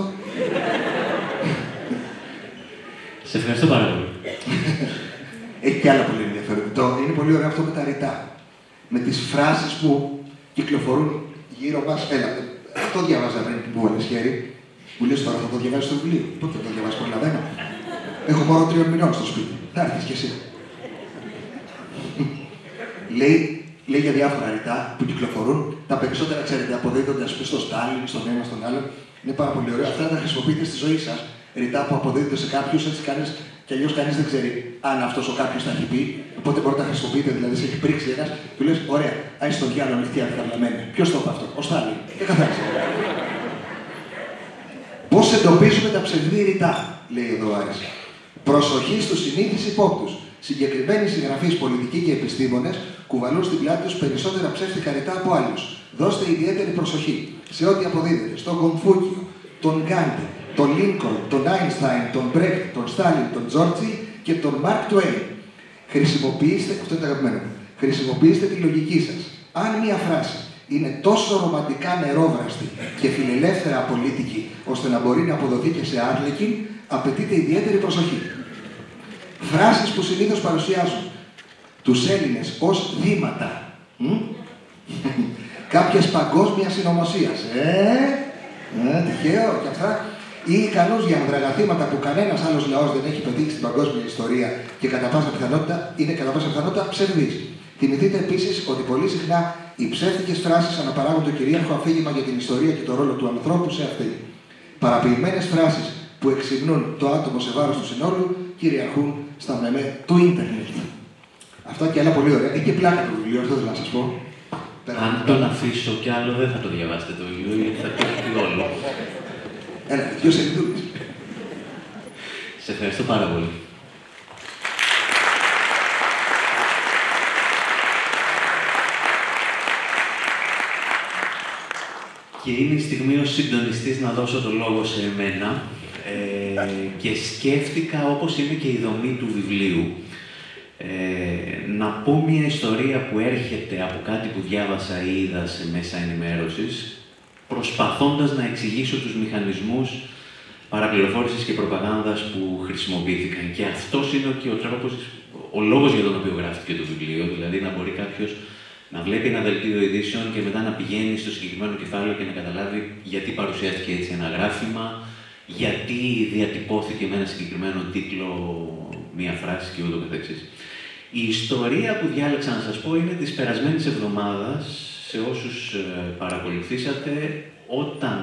Σε ευχαριστώ πάρα πολύ. Έχει και άλλα πολύ ενδιαφέροντα. Είναι πολύ ωραίο αυτό με τα ρητά. Με τις φράσεις που κυκλοφορούν γύρω μας. Έλα, αυτό διαβάζα πριν που βάλες χέρι. Μου λες τώρα θα το διαβάσεις στο βιβλίο. Πότε θα το διαβάσεις, προλαβαίνω. Έχω μόνο τριών μηνών στο σπίτι. Θα έρθεις κι εσύ. λέει, λέει για διάφορα ρητά που κυκλοφορούν. Τα περισσότερα, ξέρετε, αποδίδονται ας πούμε στο Στάλιν, στον ένα, στον άλλο. Είναι πάρα πολύ ωραίο. Αυτά τα χρησιμοποιείτε στη ζωή σας. Ρητά που αποδίδονται σε κάποιους, έτσι κάνεις. Και αλλιώς κανείς δεν ξέρει αν αυτός ο κάποιος τα έχει πει. Οπότε μπορεί να τα χρησιμοποιείτε, δηλαδή σε έχει πρίξει ένας, του λες: ωραία, άσε τον διάλογο νυχτή αδιαβλαμμένη. Ποιος το είπε αυτό? Ο Στάλιν. Και καθάρισε. Πώς εντοπίζουμε τα ψευδή ρητά, λέει εδώ ο Άρης. Προσοχή στους συνήθεις υπόπτους. Συγκεκριμένοι συγγραφείς, πολιτικοί και επιστήμονες κουβαλούν στην πλάτη τους περισσότερα ψεύτικα ρητά από άλλους. Δώστε ιδιαίτερη προσοχή σε ό,τι αποδίδεται στον Κομφούκιο, τον Γκάντι, τον Λίνκολν, τον Άινσταϊν, τον Μπρέχτ, τον Στάλιν, τον Τζόρτζι και τον Μαρκ Τουέιν. Χρησιμοποιήστε, αυτό είναι το αγαπημένο μου, χρησιμοποιήστε τη λογική σας. Αν μία φράση είναι τόσο ρομαντικά νερόβραστη και φιλελεύθερα απολύτικη, ώστε να μπορεί να αποδοθεί και σε άρλεκιν, απαιτείται ιδιαίτερη προσοχή. Φράσεις που συνήθως παρουσιάζουν τους Έλληνες ως δήματα κάποιες παγκόσμιας συνωμοσίας. Ε, Ε, τυχαίο και αυτά. Ή ικανούς για ανδραγαθήματα που κανένας άλλος λαός δεν έχει πετύχει στην παγκόσμια ιστορία και κατά πάσα πιθανότητα είναι κατά πάσα πιθανότητα ψευδής. Θυμηθείτε επίσης ότι πολύ συχνά οι ψεύτικες φράσεις αναπαράγουν το κυρίαρχο αφήγημα για την ιστορία και το ρόλο του ανθρώπου σε αυτή. Παραποιημένες φράσεις που εξυμνούν το άτομο σε βάρος του συνόλου κυριαρχούν στα μεμέ του ίντερνετ. Αυτά και άλλα πολύ ωραία. Έχει και πλάκα το βιβλίο, αυτό θέλω να σας πω. Αν τον αφήσω κι άλλο, δεν θα το διαβάσετε το βιβλίο, γιατί θα πει όλο. Έλα, δυο σελίδες. Σε ευχαριστώ πάρα πολύ. Και είναι η στιγμή ως συντονιστής να δώσω το λόγο σε εμένα ε, και σκέφτηκα, όπως είναι και η δομή του βιβλίου, ε, να πω μια ιστορία που έρχεται από κάτι που διάβασα ή είδα σε μέσα ενημέρωσης, προσπαθώντας να εξηγήσω τους μηχανισμούς παραπληροφόρησης και προπαγάνδας που χρησιμοποιήθηκαν. Και αυτός είναι και ο τρόπος, ο λόγος για τον οποίο γράφτηκε το βιβλίο, δηλαδή να μπορεί κάποιος να βλέπει ένα δελτίο ειδήσεων και μετά να πηγαίνει στο συγκεκριμένο κεφάλαιο και να καταλάβει γιατί παρουσιάστηκε έτσι ένα γράφημα, γιατί διατυπώθηκε με ένα συγκεκριμένο τίτλο μία φράση και ούτω καθεξής. Η ιστορία που διάλεξα να σας πω είναι της περασμένης εβδομάδας, σε όσους παρακολουθήσατε, όταν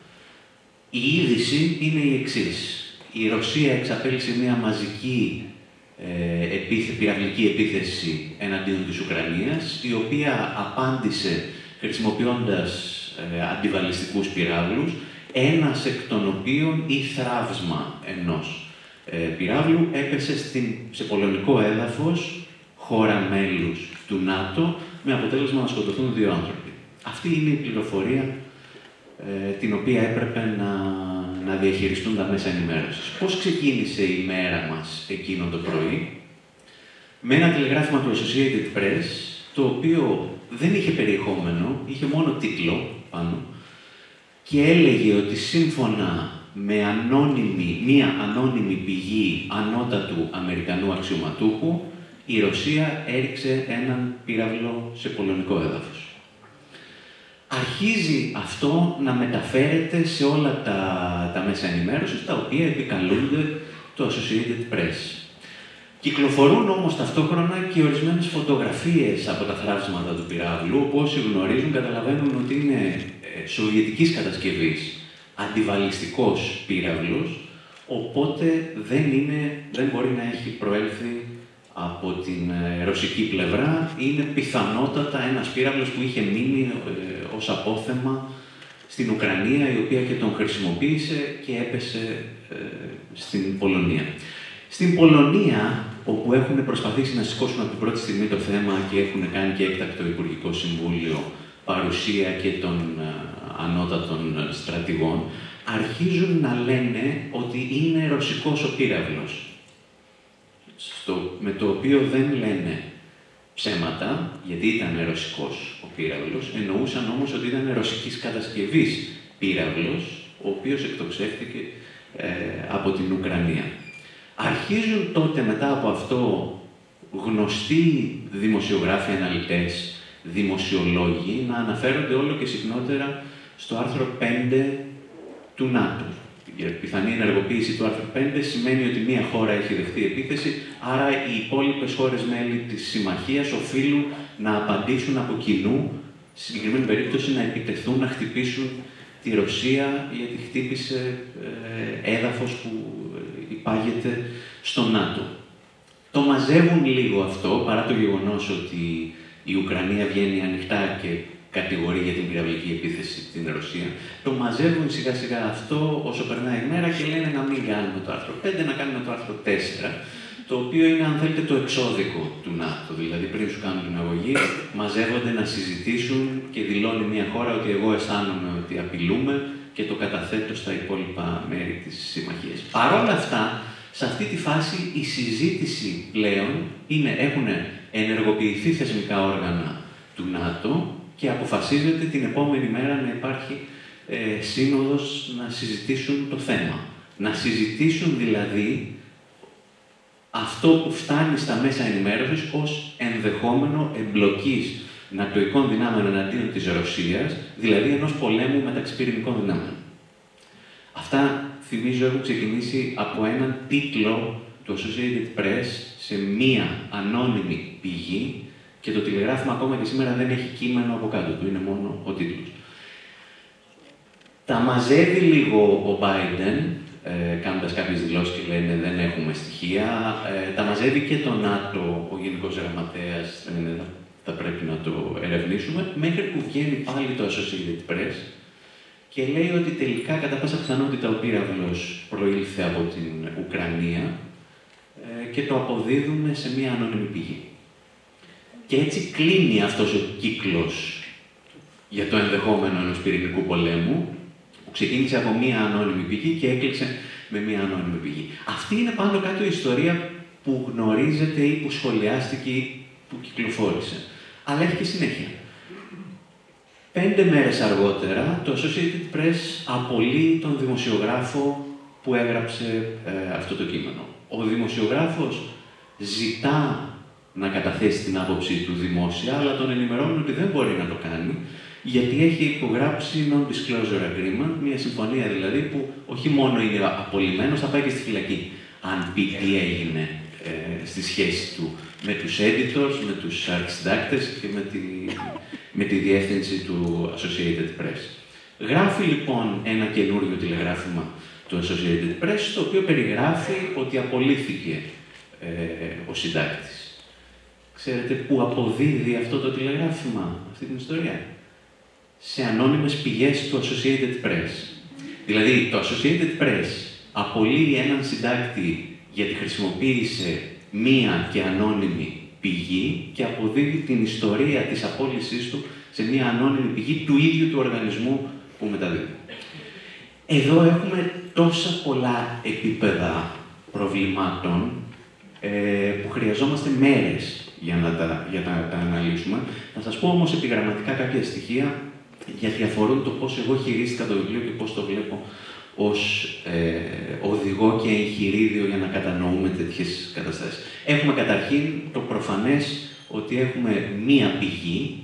η είδηση είναι η εξής. Η Ρωσία εξαπέλυσε μία μαζική ε, επίθε, πυραυλική επίθεση εναντίον της Ουκρανίας, η οποία απάντησε χρησιμοποιώντας ε, αντιβαλιστικούς πυράβλους, ένας εκ των οποίων ή θραύσμα ενός ε, πυράβλου έπεσε στην, σε πολωνικό έδαφος, χώρα μέλους του ΝΑΤΟ, με αποτέλεσμα να σκοτωθούν δύο άνθρωποι. Αυτή είναι η πληροφορία ε, την οποία έπρεπε να, να διαχειριστούν τα μέσα ενημέρωσης. Πώς ξεκίνησε η μέρα μας εκείνο το πρωί? Με ένα τηλεγράφημα του Associated Press, το οποίο δεν είχε περιεχόμενο, είχε μόνο τίτλο πάνω, και έλεγε ότι σύμφωνα με ανώνυμη, μία ανώνυμη πηγή ανώτατου Αμερικανού αξιωματούχου, η Ρωσία έριξε έναν πύραυλο σε πολωνικό έδαφος. Αρχίζει αυτό να μεταφέρεται σε όλα τα, τα μέσα ενημέρωσης, τα οποία επικαλούνται το Associated Press. Κυκλοφορούν όμως ταυτόχρονα και ορισμένες φωτογραφίες από τα θράψματα του πυράβλου, όπου όσοι γνωρίζουν καταλαβαίνουν ότι είναι ε, σοβιετικής κατασκευής αντιβαλιστικός πύραυλος, οπότε δεν, είναι, δεν μπορεί να έχει προέλθει από την ε, ρωσική πλευρά. Είναι πιθανότατα ένας πύραυλος που είχε μείνει ε, ως απόθεμα στην Ουκρανία, η οποία και τον χρησιμοποίησε και έπεσε ε, στην Πολωνία. Στην Πολωνία, όπου έχουν προσπαθήσει να σηκώσουν από την πρώτη στιγμή το θέμα και έχουν κάνει και έκτακτο Υπουργικό Συμβούλιο παρουσία και των ε, ανώτατων στρατηγών, αρχίζουν να λένε ότι είναι ρωσικός ο πύραυλος. Στο, με το οποίο δεν λένε ψέματα, γιατί ήταν ρωσικός ο πύραυλος, εννοούσαν όμως ότι ήταν ρωσικής κατασκευής πύραυλος, ο οποίος εκτοξεύτηκε ε, από την Ουκρανία. Αρχίζουν τότε μετά από αυτό γνωστοί δημοσιογράφοι, αναλυτές, δημοσιολόγοι να αναφέρονται όλο και συχνότερα στο άρθρο πέντε του ΝΑΤΟ. Η πιθανή ενεργοποίηση του άρθρου πέντε σημαίνει ότι μία χώρα έχει δεχτεί επίθεση, άρα οι υπόλοιπες χώρες μέλη της συμμαχίας οφείλουν να απαντήσουν από κοινού, στη συγκεκριμένη περίπτωση να επιτεθούν, να χτυπήσουν τη Ρωσία, γιατί χτύπησε ε, έδαφος που υπάγεται στο ΝΑΤΟ. Το μαζεύουν λίγο αυτό, παρά το γεγονός ότι η Ουκρανία βγαίνει ανοιχτά και κατηγορεί για την πυραυλική επίθεση στην Ρωσία. Το μαζεύουν σιγά σιγά αυτό όσο περνάει η μέρα και λένε να μην κάνουμε το άρθρο πέντε, να κάνουμε το άρθρο τέσσερα, το οποίο είναι, αν θέλετε, το εξώδικο του ΝΑΤΟ. Δηλαδή, πριν σου κάνουν την αγωγή, μαζεύονται να συζητήσουν και δηλώνει μια χώρα ότι εγώ αισθάνομαι ότι απειλούμε και το καταθέτω στα υπόλοιπα μέρη της συμμαχίας. Παρ' όλα αυτά, σε αυτή τη φάση η συζήτηση πλέον είναι, έχουν ενεργοποιηθεί θεσμικά όργανα του ΝΑΤΟ και αποφασίζεται την επόμενη μέρα να υπάρχει ε, σύνοδος να συζητήσουν το θέμα. Να συζητήσουν δηλαδή αυτό που φτάνει στα μέσα ενημέρωσης ως ενδεχόμενο εμπλοκής νατοικών δυνάμεων εναντίον της Ρωσίας, δηλαδή ενός πολέμου μεταξύ πυρηνικών δυνάμεων. Αυτά, θυμίζω, έχουν ξεκινήσει από έναν τίτλο του Associated Press σε μία ανώνυμη πηγή και το τηλεγράφημα ακόμα και σήμερα δεν έχει κείμενο από κάτω του, είναι μόνο ο τίτλος. Τα μαζεύει λίγο ο Biden, ε, κάνοντας κάποιες δηλώσεις και λένε δεν έχουμε στοιχεία. Ε, τα μαζεύει και το ΝΑΤΟ, ο Γενικός Γραμματέας, λένε θα πρέπει να το ερευνήσουμε, μέχρι που βγαίνει πάλι το Associated Press και λέει ότι τελικά, κατά πάσα πιθανότητα, ο πύραυλος προήλθε από την Ουκρανία ε, και το αποδίδουμε σε μία ανώνυμη πηγή. Και έτσι κλείνει αυτός ο κύκλος για το ενδεχόμενο ενός πυρηνικού πολέμου, που ξεκίνησε από μία ανώνυμη πηγή και έκλεισε με μία ανώνυμη πηγή. Αυτή είναι πάνω κάτω η ιστορία που γνωρίζετε ή που σχολιάστηκε ή που κυκλοφόρησε. Αλλά έχει και συνέχεια. Πέντε μέρες αργότερα, το Associated Press απολύει τον δημοσιογράφο που έγραψε ε, αυτό το κείμενο. Ο δημοσιογράφος ζητά να καταθέσει την άποψή του δημόσια, αλλά τον ενημερώνουν ότι δεν μπορεί να το κάνει, γιατί έχει υπογράψει non-disclosure agreement, μια συμφωνία δηλαδή που όχι μόνο είναι απολυμένος, θα πάει και στη φυλακή, αν πει τι έγινε ε, στη σχέση του με τους editors, με τους αρχισυντάκτες και με τη, με τη διεύθυνση του Associated Press. Γράφει λοιπόν ένα καινούριο τηλεγράφημα του Associated Press, το οποίο περιγράφει ότι απολύθηκε ε, ο συντάκτης. Ξέρετε πού αποδίδει αυτό το τηλεγράφημα, αυτή την ιστορία? Σε ανώνυμες πηγές του Associated Press. Δηλαδή, το Associated Press απολύει έναν συντάκτη γιατί χρησιμοποίησε μία και ανώνυμη πηγή και αποδίδει την ιστορία της απόλυσής του σε μία ανώνυμη πηγή του ίδιου του οργανισμού που μεταδίδει. Εδώ έχουμε τόσα πολλά επίπεδα προβλημάτων ε, που χρειαζόμαστε μέρες για να τα, για να τα αναλύσουμε. Θα σας πω όμως επιγραμματικά κάποια στοιχεία γιατί αφορούν το πώς εγώ χειρίστηκα το βιβλίο και πώς το βλέπω ως ε, οδηγό και εγχειρίδιο για να κατανοούμε τέτοιες καταστάσεις. Έχουμε καταρχήν το προφανές ότι έχουμε μία πηγή,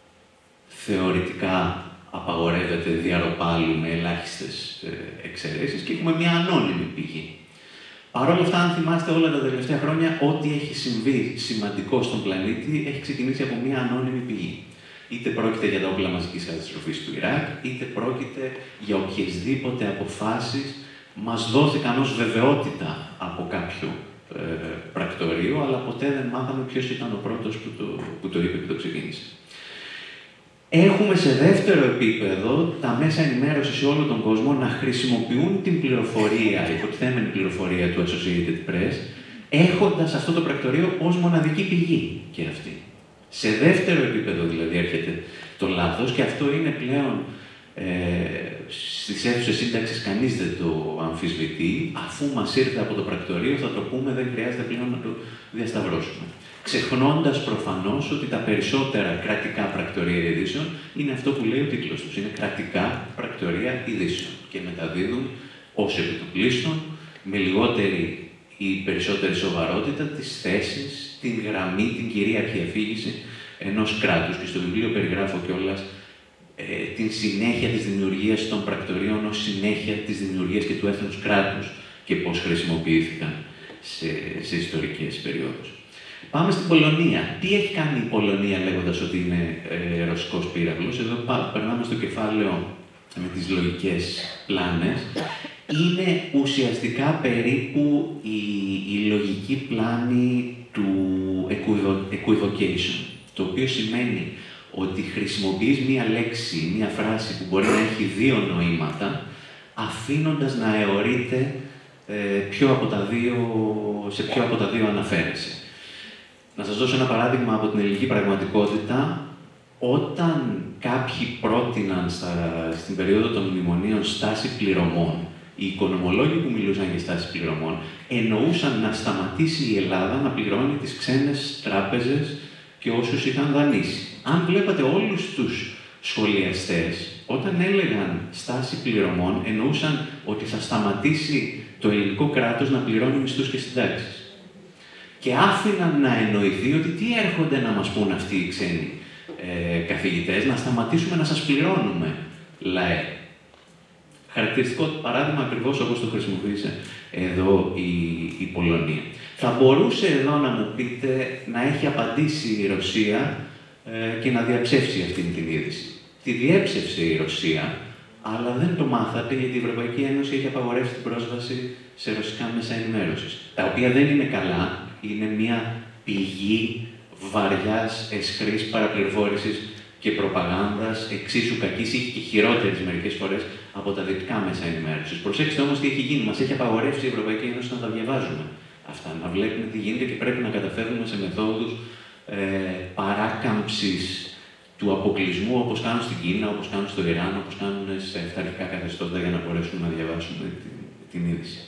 θεωρητικά απαγορεύεται διαρροπάλου με ελάχιστες ε, εξαιρέσεις, και έχουμε μία ανώνυμη πηγή. Παρ' όλα αυτά, αν θυμάστε όλα τα τελευταία χρόνια, ό,τι έχει συμβεί σημαντικό στον πλανήτη έχει ξεκινήσει από μία ανώνυμη πηγή. Είτε πρόκειται για τα όπλα μαζικής καταστροφής του Ιράκ, είτε πρόκειται για οποιασδήποτε αποφάσεις μας δόθηκαν ως βεβαιότητα από κάποιο ε, πρακτορείο, αλλά ποτέ δεν μάθαμε ποιος ήταν ο πρώτος που το, που το είπε και το ξεκίνησε. Έχουμε σε δεύτερο επίπεδο τα μέσα ενημέρωσης σε όλο τον κόσμο να χρησιμοποιούν την πληροφορία, υποτιθέμενη πληροφορία του Associated Press, έχοντας αυτό το πρακτορείο ως μοναδική πηγή και αυτή. Σε δεύτερο επίπεδο δηλαδή έρχεται το λάθος και αυτό είναι πλέον ε, στις αίθουσες σύνταξης κανείς δεν το αμφισβητεί. Αφού μας ήρθε από το πρακτορείο θα το πούμε, δεν χρειάζεται πλέον να το διασταυρώσουμε. Ξεχνώντας προφανώς ότι τα περισσότερα κρατικά πρακτορεία ειδήσεων είναι αυτό που λέει ο τίτλος τους. Είναι κρατικά πρακτορεία ειδήσεων και μεταδίδουν ως επιτοπλίστων με λιγότερη ή περισσότερη σοβαρότητα τις θέσεις, την γραμμή, την κυρίαρχη αφήγηση ενός κράτους. Και στο βιβλίο περιγράφω κιόλας ε, την συνέχεια της δημιουργίας των πρακτορείων ως συνέχεια της δημιουργίας και του έθνους κράτους και πώς χρησιμοποιήθηκαν σε, σε ιστορικές περιόδους. Πάμε στην Πολωνία. Τι έχει κάνει η Πολωνία λέγοντας ότι είναι ε, ρωσικός πύραυλος? Εδώ πά, περνάμε στο κεφάλαιο με τις λογικές πλάνες. Είναι ουσιαστικά περίπου η, η λογική πλάνη του equivocation, το οποίο σημαίνει ότι χρησιμοποιείς μία λέξη, μία φράση που μπορεί να έχει δύο νοήματα, αφήνοντας να αιωρείται ε, ποιο από τα δύο, σε ποιο από τα δύο αναφέρεσαι. Να σας δώσω ένα παράδειγμα από την ελληνική πραγματικότητα. Όταν κάποιοι πρότειναν στα, στην περίοδο των μνημονίων στάση πληρωμών, οι οικονομολόγοι που μιλούσαν για στάση πληρωμών εννοούσαν να σταματήσει η Ελλάδα να πληρώνει τις ξένες τράπεζες και όσους είχαν δανείσει. Αν βλέπατε όλους τους σχολιαστές, όταν έλεγαν στάση πληρωμών, εννοούσαν ότι θα σταματήσει το ελληνικό κράτος να πληρώνει μισθούς και συντάξεις. Και άφηναν να εννοηθεί ότι τι έρχονται να μας πούν αυτοί οι ξένοι ε, καθηγητές, να σταματήσουμε να σας πληρώνουμε, λαέ. Χαρακτηριστικό παράδειγμα ακριβώς όπως το χρησιμοποίησε εδώ η, η Πολωνία. Θα μπορούσε εδώ να μου πείτε να έχει απαντήσει η Ρωσία ε, και να διαψεύσει αυτή την είδηση. Τη διέψευσε η Ρωσία, αλλά δεν το μάθατε γιατί η Ευρωπαϊκή Ένωση έχει απαγορεύσει την πρόσβαση σε ρωσικά μέσα ενημέρωσης. Τα οποία δεν είναι καλά, είναι μια πηγή βαριάς, αισχρής παραπληροφόρησης και προπαγάνδας, εξίσου κακής ή και χειρότερης μερικές φορές από τα δυτικά μέσα ενημέρωσης. Προσέξτε όμως τι έχει γίνει. Μας έχει απαγορεύσει η Ευρωπαϊκή Ένωση να τα διαβάζουμε αυτά, να βλέπουμε τι γίνεται και πρέπει να καταφεύγουμε σε μεθόδους ε, παράκαμψης του αποκλεισμού, όπως κάνουν στην Κίνα, όπως κάνουν στο Ιράν, όπως κάνουν σε αυταρχικά καθεστώτα για να μπορέσουμε να διαβάσουμε την, την είδηση.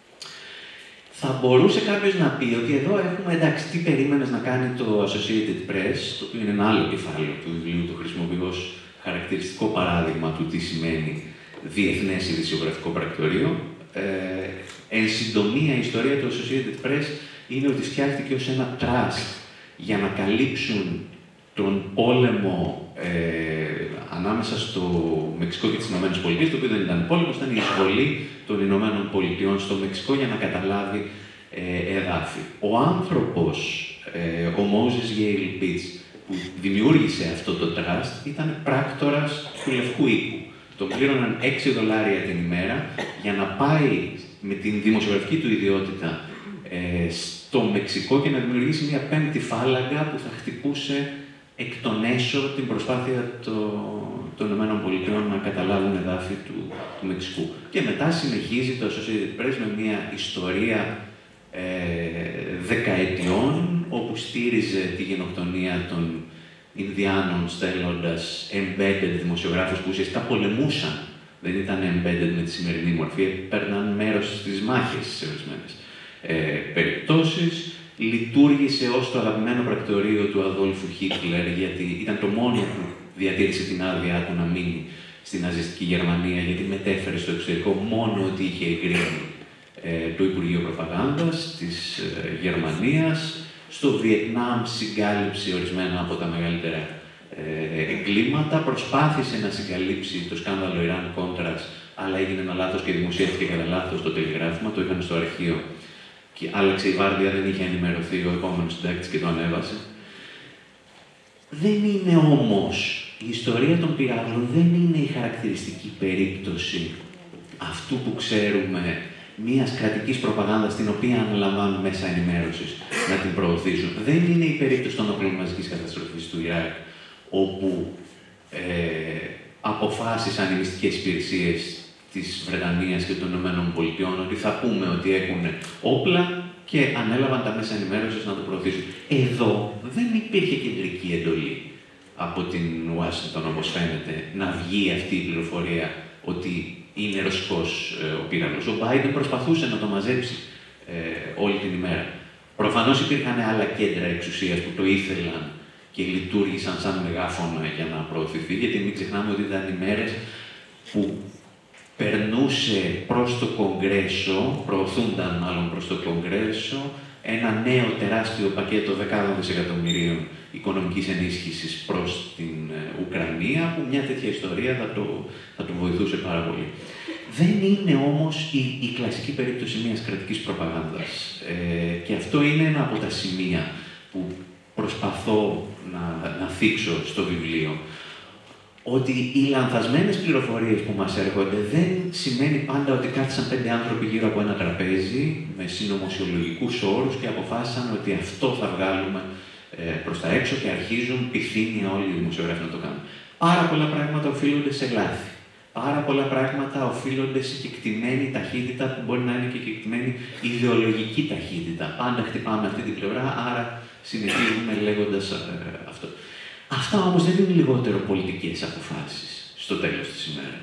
Θα μπορούσε κάποιος να πει ότι εδώ έχουμε, εντάξει, τι περίμενες να κάνει το Associated Press, το οποίο είναι ένα άλλο κεφάλαιο του βιβλίου, το χρησιμοποιώ ως χαρακτηριστικό παράδειγμα του τι σημαίνει διεθνές ειδησιογραφικό πρακτορείο. Ε, εν συντομία, η ιστορία του Associated Press είναι ότι φτιάχτηκε ως ένα trust για να καλύψουν τον πόλεμο ε, ανάμεσα στο Μεξικό και τις Ηνωμένες Πολιτείες, το οποίο δεν ήταν πόλεμος, ήταν η εισβολή των Ηνωμένων Πολιτειών στο Μεξικό για να καταλάβει ε, εδάφη. Ο άνθρωπος, ε, ο Moses Yale Beach, που δημιούργησε αυτό το trust, ήταν πράκτορας του Λευκού Οίκου. Τον πλήρωναν έξι δολάρια την ημέρα για να πάει με την δημοσιογραφική του ιδιότητα ε, στο Μεξικό και να δημιουργήσει μια πέμπτη φάλαγγα που θα χτυπούσε εκ των έσω την προσπάθεια το, των ΗΠΑ να καταλάβουν εδάφη του, του Μεξικού. Και μετά συνεχίζει το Associated Press με μια ιστορία ε, δεκαετιών, όπου στήριζε τη γενοκτονία των Ινδιάνων στέλνοντας embedded δημοσιογράφους που ουσιαστικά πολεμούσαν. Δεν ήταν embedded με τη σημερινή μορφή, παίρναν μέρος στις μάχες σε ορισμένες ε, περιπτώσεις. Λειτουργήσε ως το αγαπημένο πρακτορείο του Αδόλφου Χίτλερ, γιατί ήταν το μόνο που διατήρησε την άδειά του να μείνει στην ναζιστική Γερμανία, γιατί μετέφερε στο εξωτερικό μόνο ότι είχε εγκρίνει ε, το Υπουργείο Προπαγάνδας της ε, Γερμανίας. Στο Βιετνάμ συγκάλυψε ορισμένα από τα μεγαλύτερα ε, εγκλήματα, προσπάθησε να συγκαλύψει το σκάνδαλο Ιράν Κόντρας, αλλά έγινε ένα λάθος και δημοσιεύτηκε κατά λάθος το τηλεγράφημα, το είχαν στο αρχείο. Και άλλαξε η βάρδια, δεν είχε ενημερωθεί ο επόμενος συντάκτης και το ανέβασε. Δεν είναι όμως, η ιστορία των πυράβλων δεν είναι η χαρακτηριστική περίπτωση αυτού που ξέρουμε μιας κρατικής προπαγάνδας την οποία αναλαμβάνουν μέσα ενημέρωσης να την προωθήσουν. Δεν είναι η περίπτωση των όπλων μαζικής καταστροφής του Ιράκ, όπου ε, αποφάσισαν οι μυστικές υπηρεσίες της Βρετανίας και των ΗΠΑ ότι θα πούμε ότι έχουν όπλα και ανέλαβαν τα μέσα ενημέρωσης να το προωθήσουν. Εδώ δεν υπήρχε κεντρική εντολή από την Ουάσιγκτον, όπως φαίνεται, να βγει αυτή η πληροφορία ότι είναι ρωσικός ε, ο πύραυλος. Ο Biden προσπαθούσε να το μαζέψει ε, όλη την ημέρα. Προφανώς υπήρχαν άλλα κέντρα εξουσίας που το ήθελαν και λειτουργήσαν σαν μεγάφωνα για να προωθηθεί, γιατί μην ξεχνάμε ότι ήταν οι μέρες που περνούσε προς το Κογκρέσο, προωθούνταν μάλλον προς το Κογκρέσο, ένα νέο τεράστιο πακέτο δεκάδων δισεκατομμυρίων οικονομικής ενίσχυσης προς την Ουκρανία, που μια τέτοια ιστορία θα το, θα το βοηθούσε πάρα πολύ. Δεν είναι όμως η, η κλασική περίπτωση μιας κρατικής προπαγάνδας. Ε, και αυτό είναι ένα από τα σημεία που προσπαθώ να, να θίξω στο βιβλίο. Ότι οι λανθασμένες πληροφορίες που μας έρχονται δεν σημαίνει πάντα ότι κάθισαν πέντε άνθρωποι γύρω από ένα τραπέζι με συνωμοσιολογικούς όρους και αποφάσισαν ότι αυτό θα βγάλουμε ε, προς τα έξω και αρχίζουν πυθύνια όλοι οι δημοσιογράφοι να το κάνουν. Πάρα πολλά πράγματα οφείλονται σε λάθη. Πάρα πολλά πράγματα οφείλονται σε κεκτημένη ταχύτητα που μπορεί να είναι και κεκτημένη ιδεολογική ταχύτητα. Πάντα χτυπάμε αυτή την πλευρά, άρα συνεχίζουμε λέγοντας ε, αυτό. Αυτά όμως δεν είναι λιγότερο πολιτικές αποφάσεις στο τέλος της ημέρας.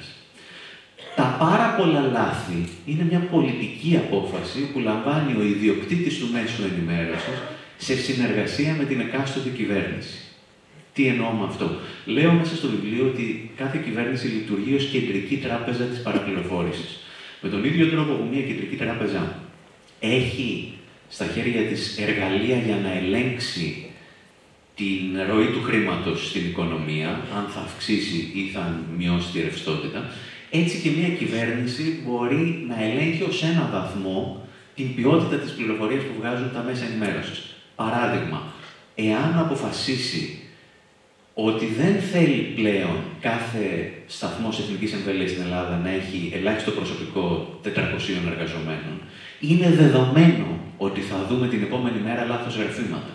Τα πάρα πολλά λάθη είναι μια πολιτική απόφαση που λαμβάνει ο ιδιοκτήτης του μέσου ενημέρωσης σε συνεργασία με την εκάστοτε κυβέρνηση. Τι εννοώ με αυτό? Λέω μέσα στο βιβλίο ότι κάθε κυβέρνηση λειτουργεί ως κεντρική τράπεζα της παραπληροφόρησης. Με τον ίδιο τρόπο που μια κεντρική τράπεζα έχει στα χέρια της εργαλεία για να ελέγξει την ροή του χρήματος στην οικονομία, αν θα αυξήσει ή θα μειώσει τη ρευστότητα, Έτσι και μια κυβέρνηση μπορεί να ελέγχει ως ένα βαθμό την ποιότητα της πληροφορίας που βγάζουν τα μέσα ενημέρωσης. Παράδειγμα, εάν αποφασίσει ότι δεν θέλει πλέον κάθε σταθμός εθνικής εμβέλειας στην Ελλάδα να έχει ελάχιστο προσωπικό τετρακοσίων εργαζομένων, είναι δεδομένο ότι θα δούμε την επόμενη μέρα λάθος γραφήματα.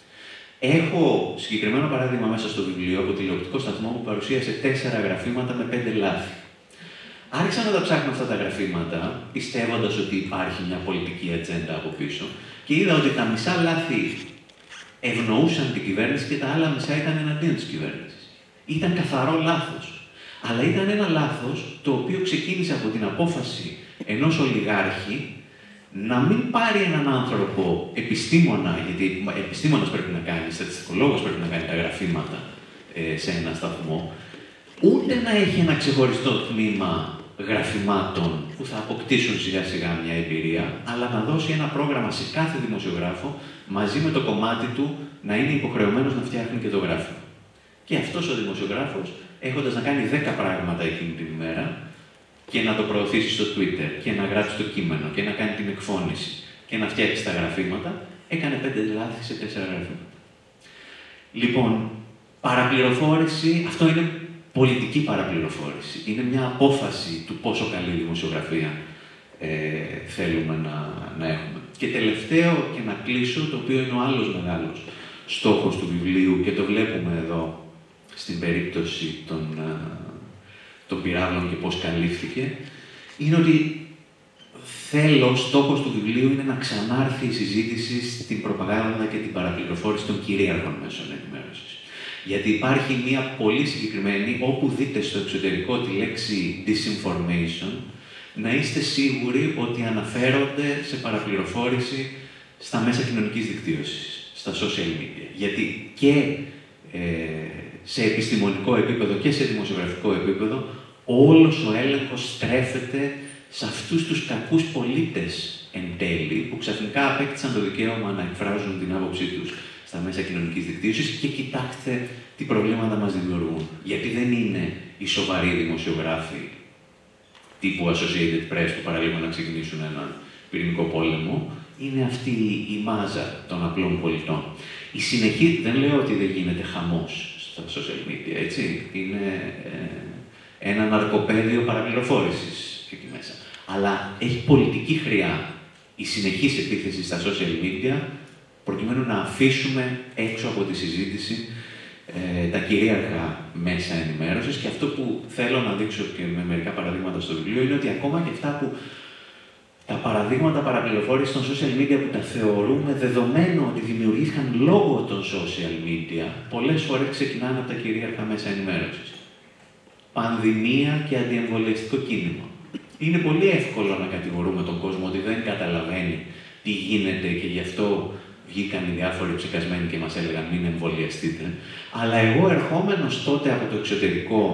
Έχω συγκεκριμένο παράδειγμα μέσα στο βιβλίο από τηλεοπτικό σταθμό που παρουσίασε τέσσερα γραφήματα με πέντε λάθη. Άρχισα να τα ψάχνω αυτά τα γραφήματα, πιστεύοντας ότι υπάρχει μια πολιτική ατζέντα από πίσω, και είδα ότι τα μισά λάθη ευνοούσαν την κυβέρνηση και τα άλλα μισά ήταν εναντίον της κυβέρνησης. Ήταν καθαρό λάθος. Αλλά ήταν ένα λάθος το οποίο ξεκίνησε από την απόφαση ενός ολιγάρχη να μην πάρει έναν άνθρωπο επιστήμονα, γιατί επιστήμονας πρέπει να κάνει, στατιστικολόγος πρέπει να κάνει τα γραφήματα ε, σε ένα σταθμό, ούτε να έχει ένα ξεχωριστό τμήμα γραφημάτων που θα αποκτήσουν σιγά σιγά μια εμπειρία, αλλά να δώσει ένα πρόγραμμα σε κάθε δημοσιογράφο μαζί με το κομμάτι του να είναι υποχρεωμένος να φτιάχνει και το γράφημα. Και αυτός ο δημοσιογράφος, έχοντας να κάνει δέκα πράγματα εκείνη την ημέρα και να το προωθήσει στο Twitter και να γράψει το κείμενο και να κάνει την εκφώνηση και να φτιάξει τα γραφήματα, έκανε πέντε λάθη σε τέσσερα γραφήματα. Λοιπόν, παραπληροφόρηση, αυτό είναι πολιτική παραπληροφόρηση. Είναι μια απόφαση του πόσο καλή δημοσιογραφία ε, θέλουμε να, να έχουμε. Και τελευταίο, και να κλείσω, το οποίο είναι ο άλλος μεγάλος στόχος του βιβλίου, και το βλέπουμε εδώ στην περίπτωση των, των πυράβλων και πώς καλύφθηκε, είναι ότι θέλω, στόχος του βιβλίου είναι να ξανάρθει η συζήτηση στην προπαγάνδα και την παραπληροφόρηση των κυρίαρχων μέσων ενημέρωσης. Γιατί υπάρχει μία πολύ συγκεκριμένη, όπου δείτε στο εξωτερικό τη λέξη disinformation, να είστε σίγουροι ότι αναφέρονται σε παραπληροφόρηση στα μέσα κοινωνικής δικτύωσης, στα social media. Γιατί και ε, σε επιστημονικό επίπεδο και σε δημοσιογραφικό επίπεδο, όλος ο έλεγχος στρέφεται σε αυτούς τους κακούς πολίτες εν τέλει, που ξαφνικά απέκτησαν το δικαίωμα να εκφράζουν την άποψή τους στα μέσα κοινωνικής δικτύωσης, και κοιτάξτε τι προβλήματα μας δημιουργούν. Γιατί δεν είναι οι σοβαροί δημοσιογράφοι τύπου Associated Press που παραλίγο να ξεκινήσουν έναν πυρηνικό πόλεμο, είναι αυτή η μάζα των απλών πολιτών. Η συνεχή, δεν λέω ότι δεν γίνεται χαμός στα social media, έτσι. Είναι ε, ένα ναρκοπαίδιο παραπληροφόρησης εκεί μέσα. Αλλά έχει πολιτική χρειά η συνεχής επίθεση στα social media, προκειμένου να αφήσουμε έξω από τη συζήτηση ε, τα κυρίαρχα μέσα ενημέρωσης. Και αυτό που θέλω να δείξω και με μερικά παραδείγματα στο βιβλίο είναι ότι ακόμα και αυτά που τα παραδείγματα παραπληροφόρησης των social media που τα θεωρούμε δεδομένο ότι δημιουργήθηκαν λόγω των social media, πολλές φορές ξεκινάνε από τα κυρίαρχα μέσα ενημέρωσης. Πανδημία και αντιεμβολιαστικό κίνημα. Είναι πολύ εύκολο να κατηγορούμε τον κόσμο ότι δεν καταλαβαίνει τι γίνεται και γι' αυτό βγήκαν οι διάφοροι ψεκασμένοι και μας έλεγαν μην εμβολιαστείτε. Αλλά εγώ ερχόμενος τότε από το εξωτερικό,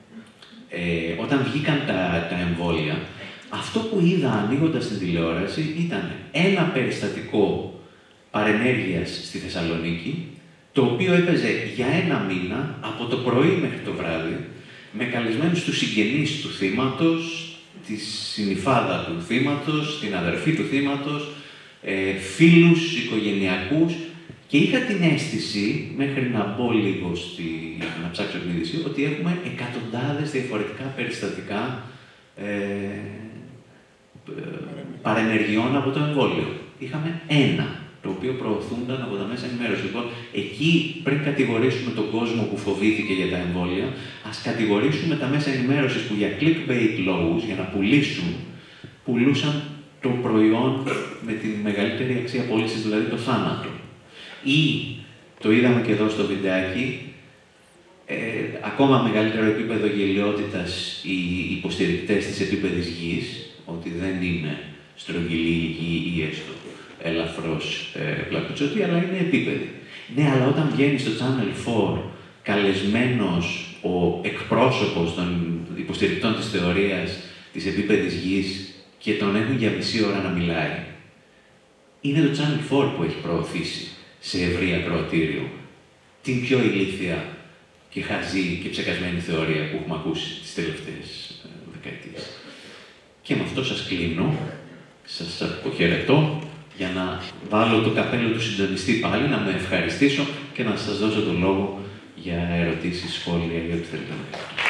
ε, όταν βγήκαν τα, τα εμβόλια, αυτό που είδα ανοίγοντας την τηλεόραση ήταν ένα περιστατικό παρενέργειας στη Θεσσαλονίκη, το οποίο έπαιζε για ένα μήνα, από το πρωί μέχρι το βράδυ, με καλεσμένους τους συγγενείς του θύματος, τη συνυφάδα του θύματος, την αδερφή του θύματος, ε, φίλους οικογενειακούς, και είχα την αίσθηση, μέχρι να μπω λίγο στη, να ψάξω την είδηση, ότι έχουμε εκατοντάδες διαφορετικά περιστατικά ε, παρενεργειών από το εμβόλιο. Είχαμε ένα, το οποίο προωθούνταν από τα μέσα ενημέρωσης. Λοιπόν, εκεί πριν κατηγορήσουμε τον κόσμο που φοβήθηκε για τα εμβόλια, ας κατηγορήσουμε τα μέσα ενημέρωσης που για clickbait λόγους, για να πουλήσουν, πουλούσαν το προϊόν με τη μεγαλύτερη αξία πώλησης, δηλαδή το θάνατο. Ή, το είδαμε και εδώ στο βιντεάκι, ε, ακόμα μεγαλύτερο επίπεδο γελοιότητας οι υποστηρικτές της επίπεδης γης, ότι δεν είναι στρογγυλή γη ή έστω ελαφρώς ε, πλακουτσότη, αλλά είναι επίπεδη. Ναι, αλλά όταν βγαίνει στο Channel φορ καλεσμένος ο εκπρόσωπος των υποστηρικτών της θεωρίας της επίπεδης γης και τον έχουν για μισή ώρα να μιλάει, είναι το Channel φορ που έχει προωθήσει σε ευρύ ακροατήριο την πιο ηλίθια και χαζή και ψεκασμένη θεωρία που έχουμε ακούσει τις τελευταίες δεκαετίες. Και με αυτό σας κλείνω, σας αποχαιρετώ για να βάλω το καπέλο του συντονιστή πάλι, να με ευχαριστήσω και να σας δώσω τον λόγο για ερωτήσεις, σχόλια ή ό,τι θέλετε.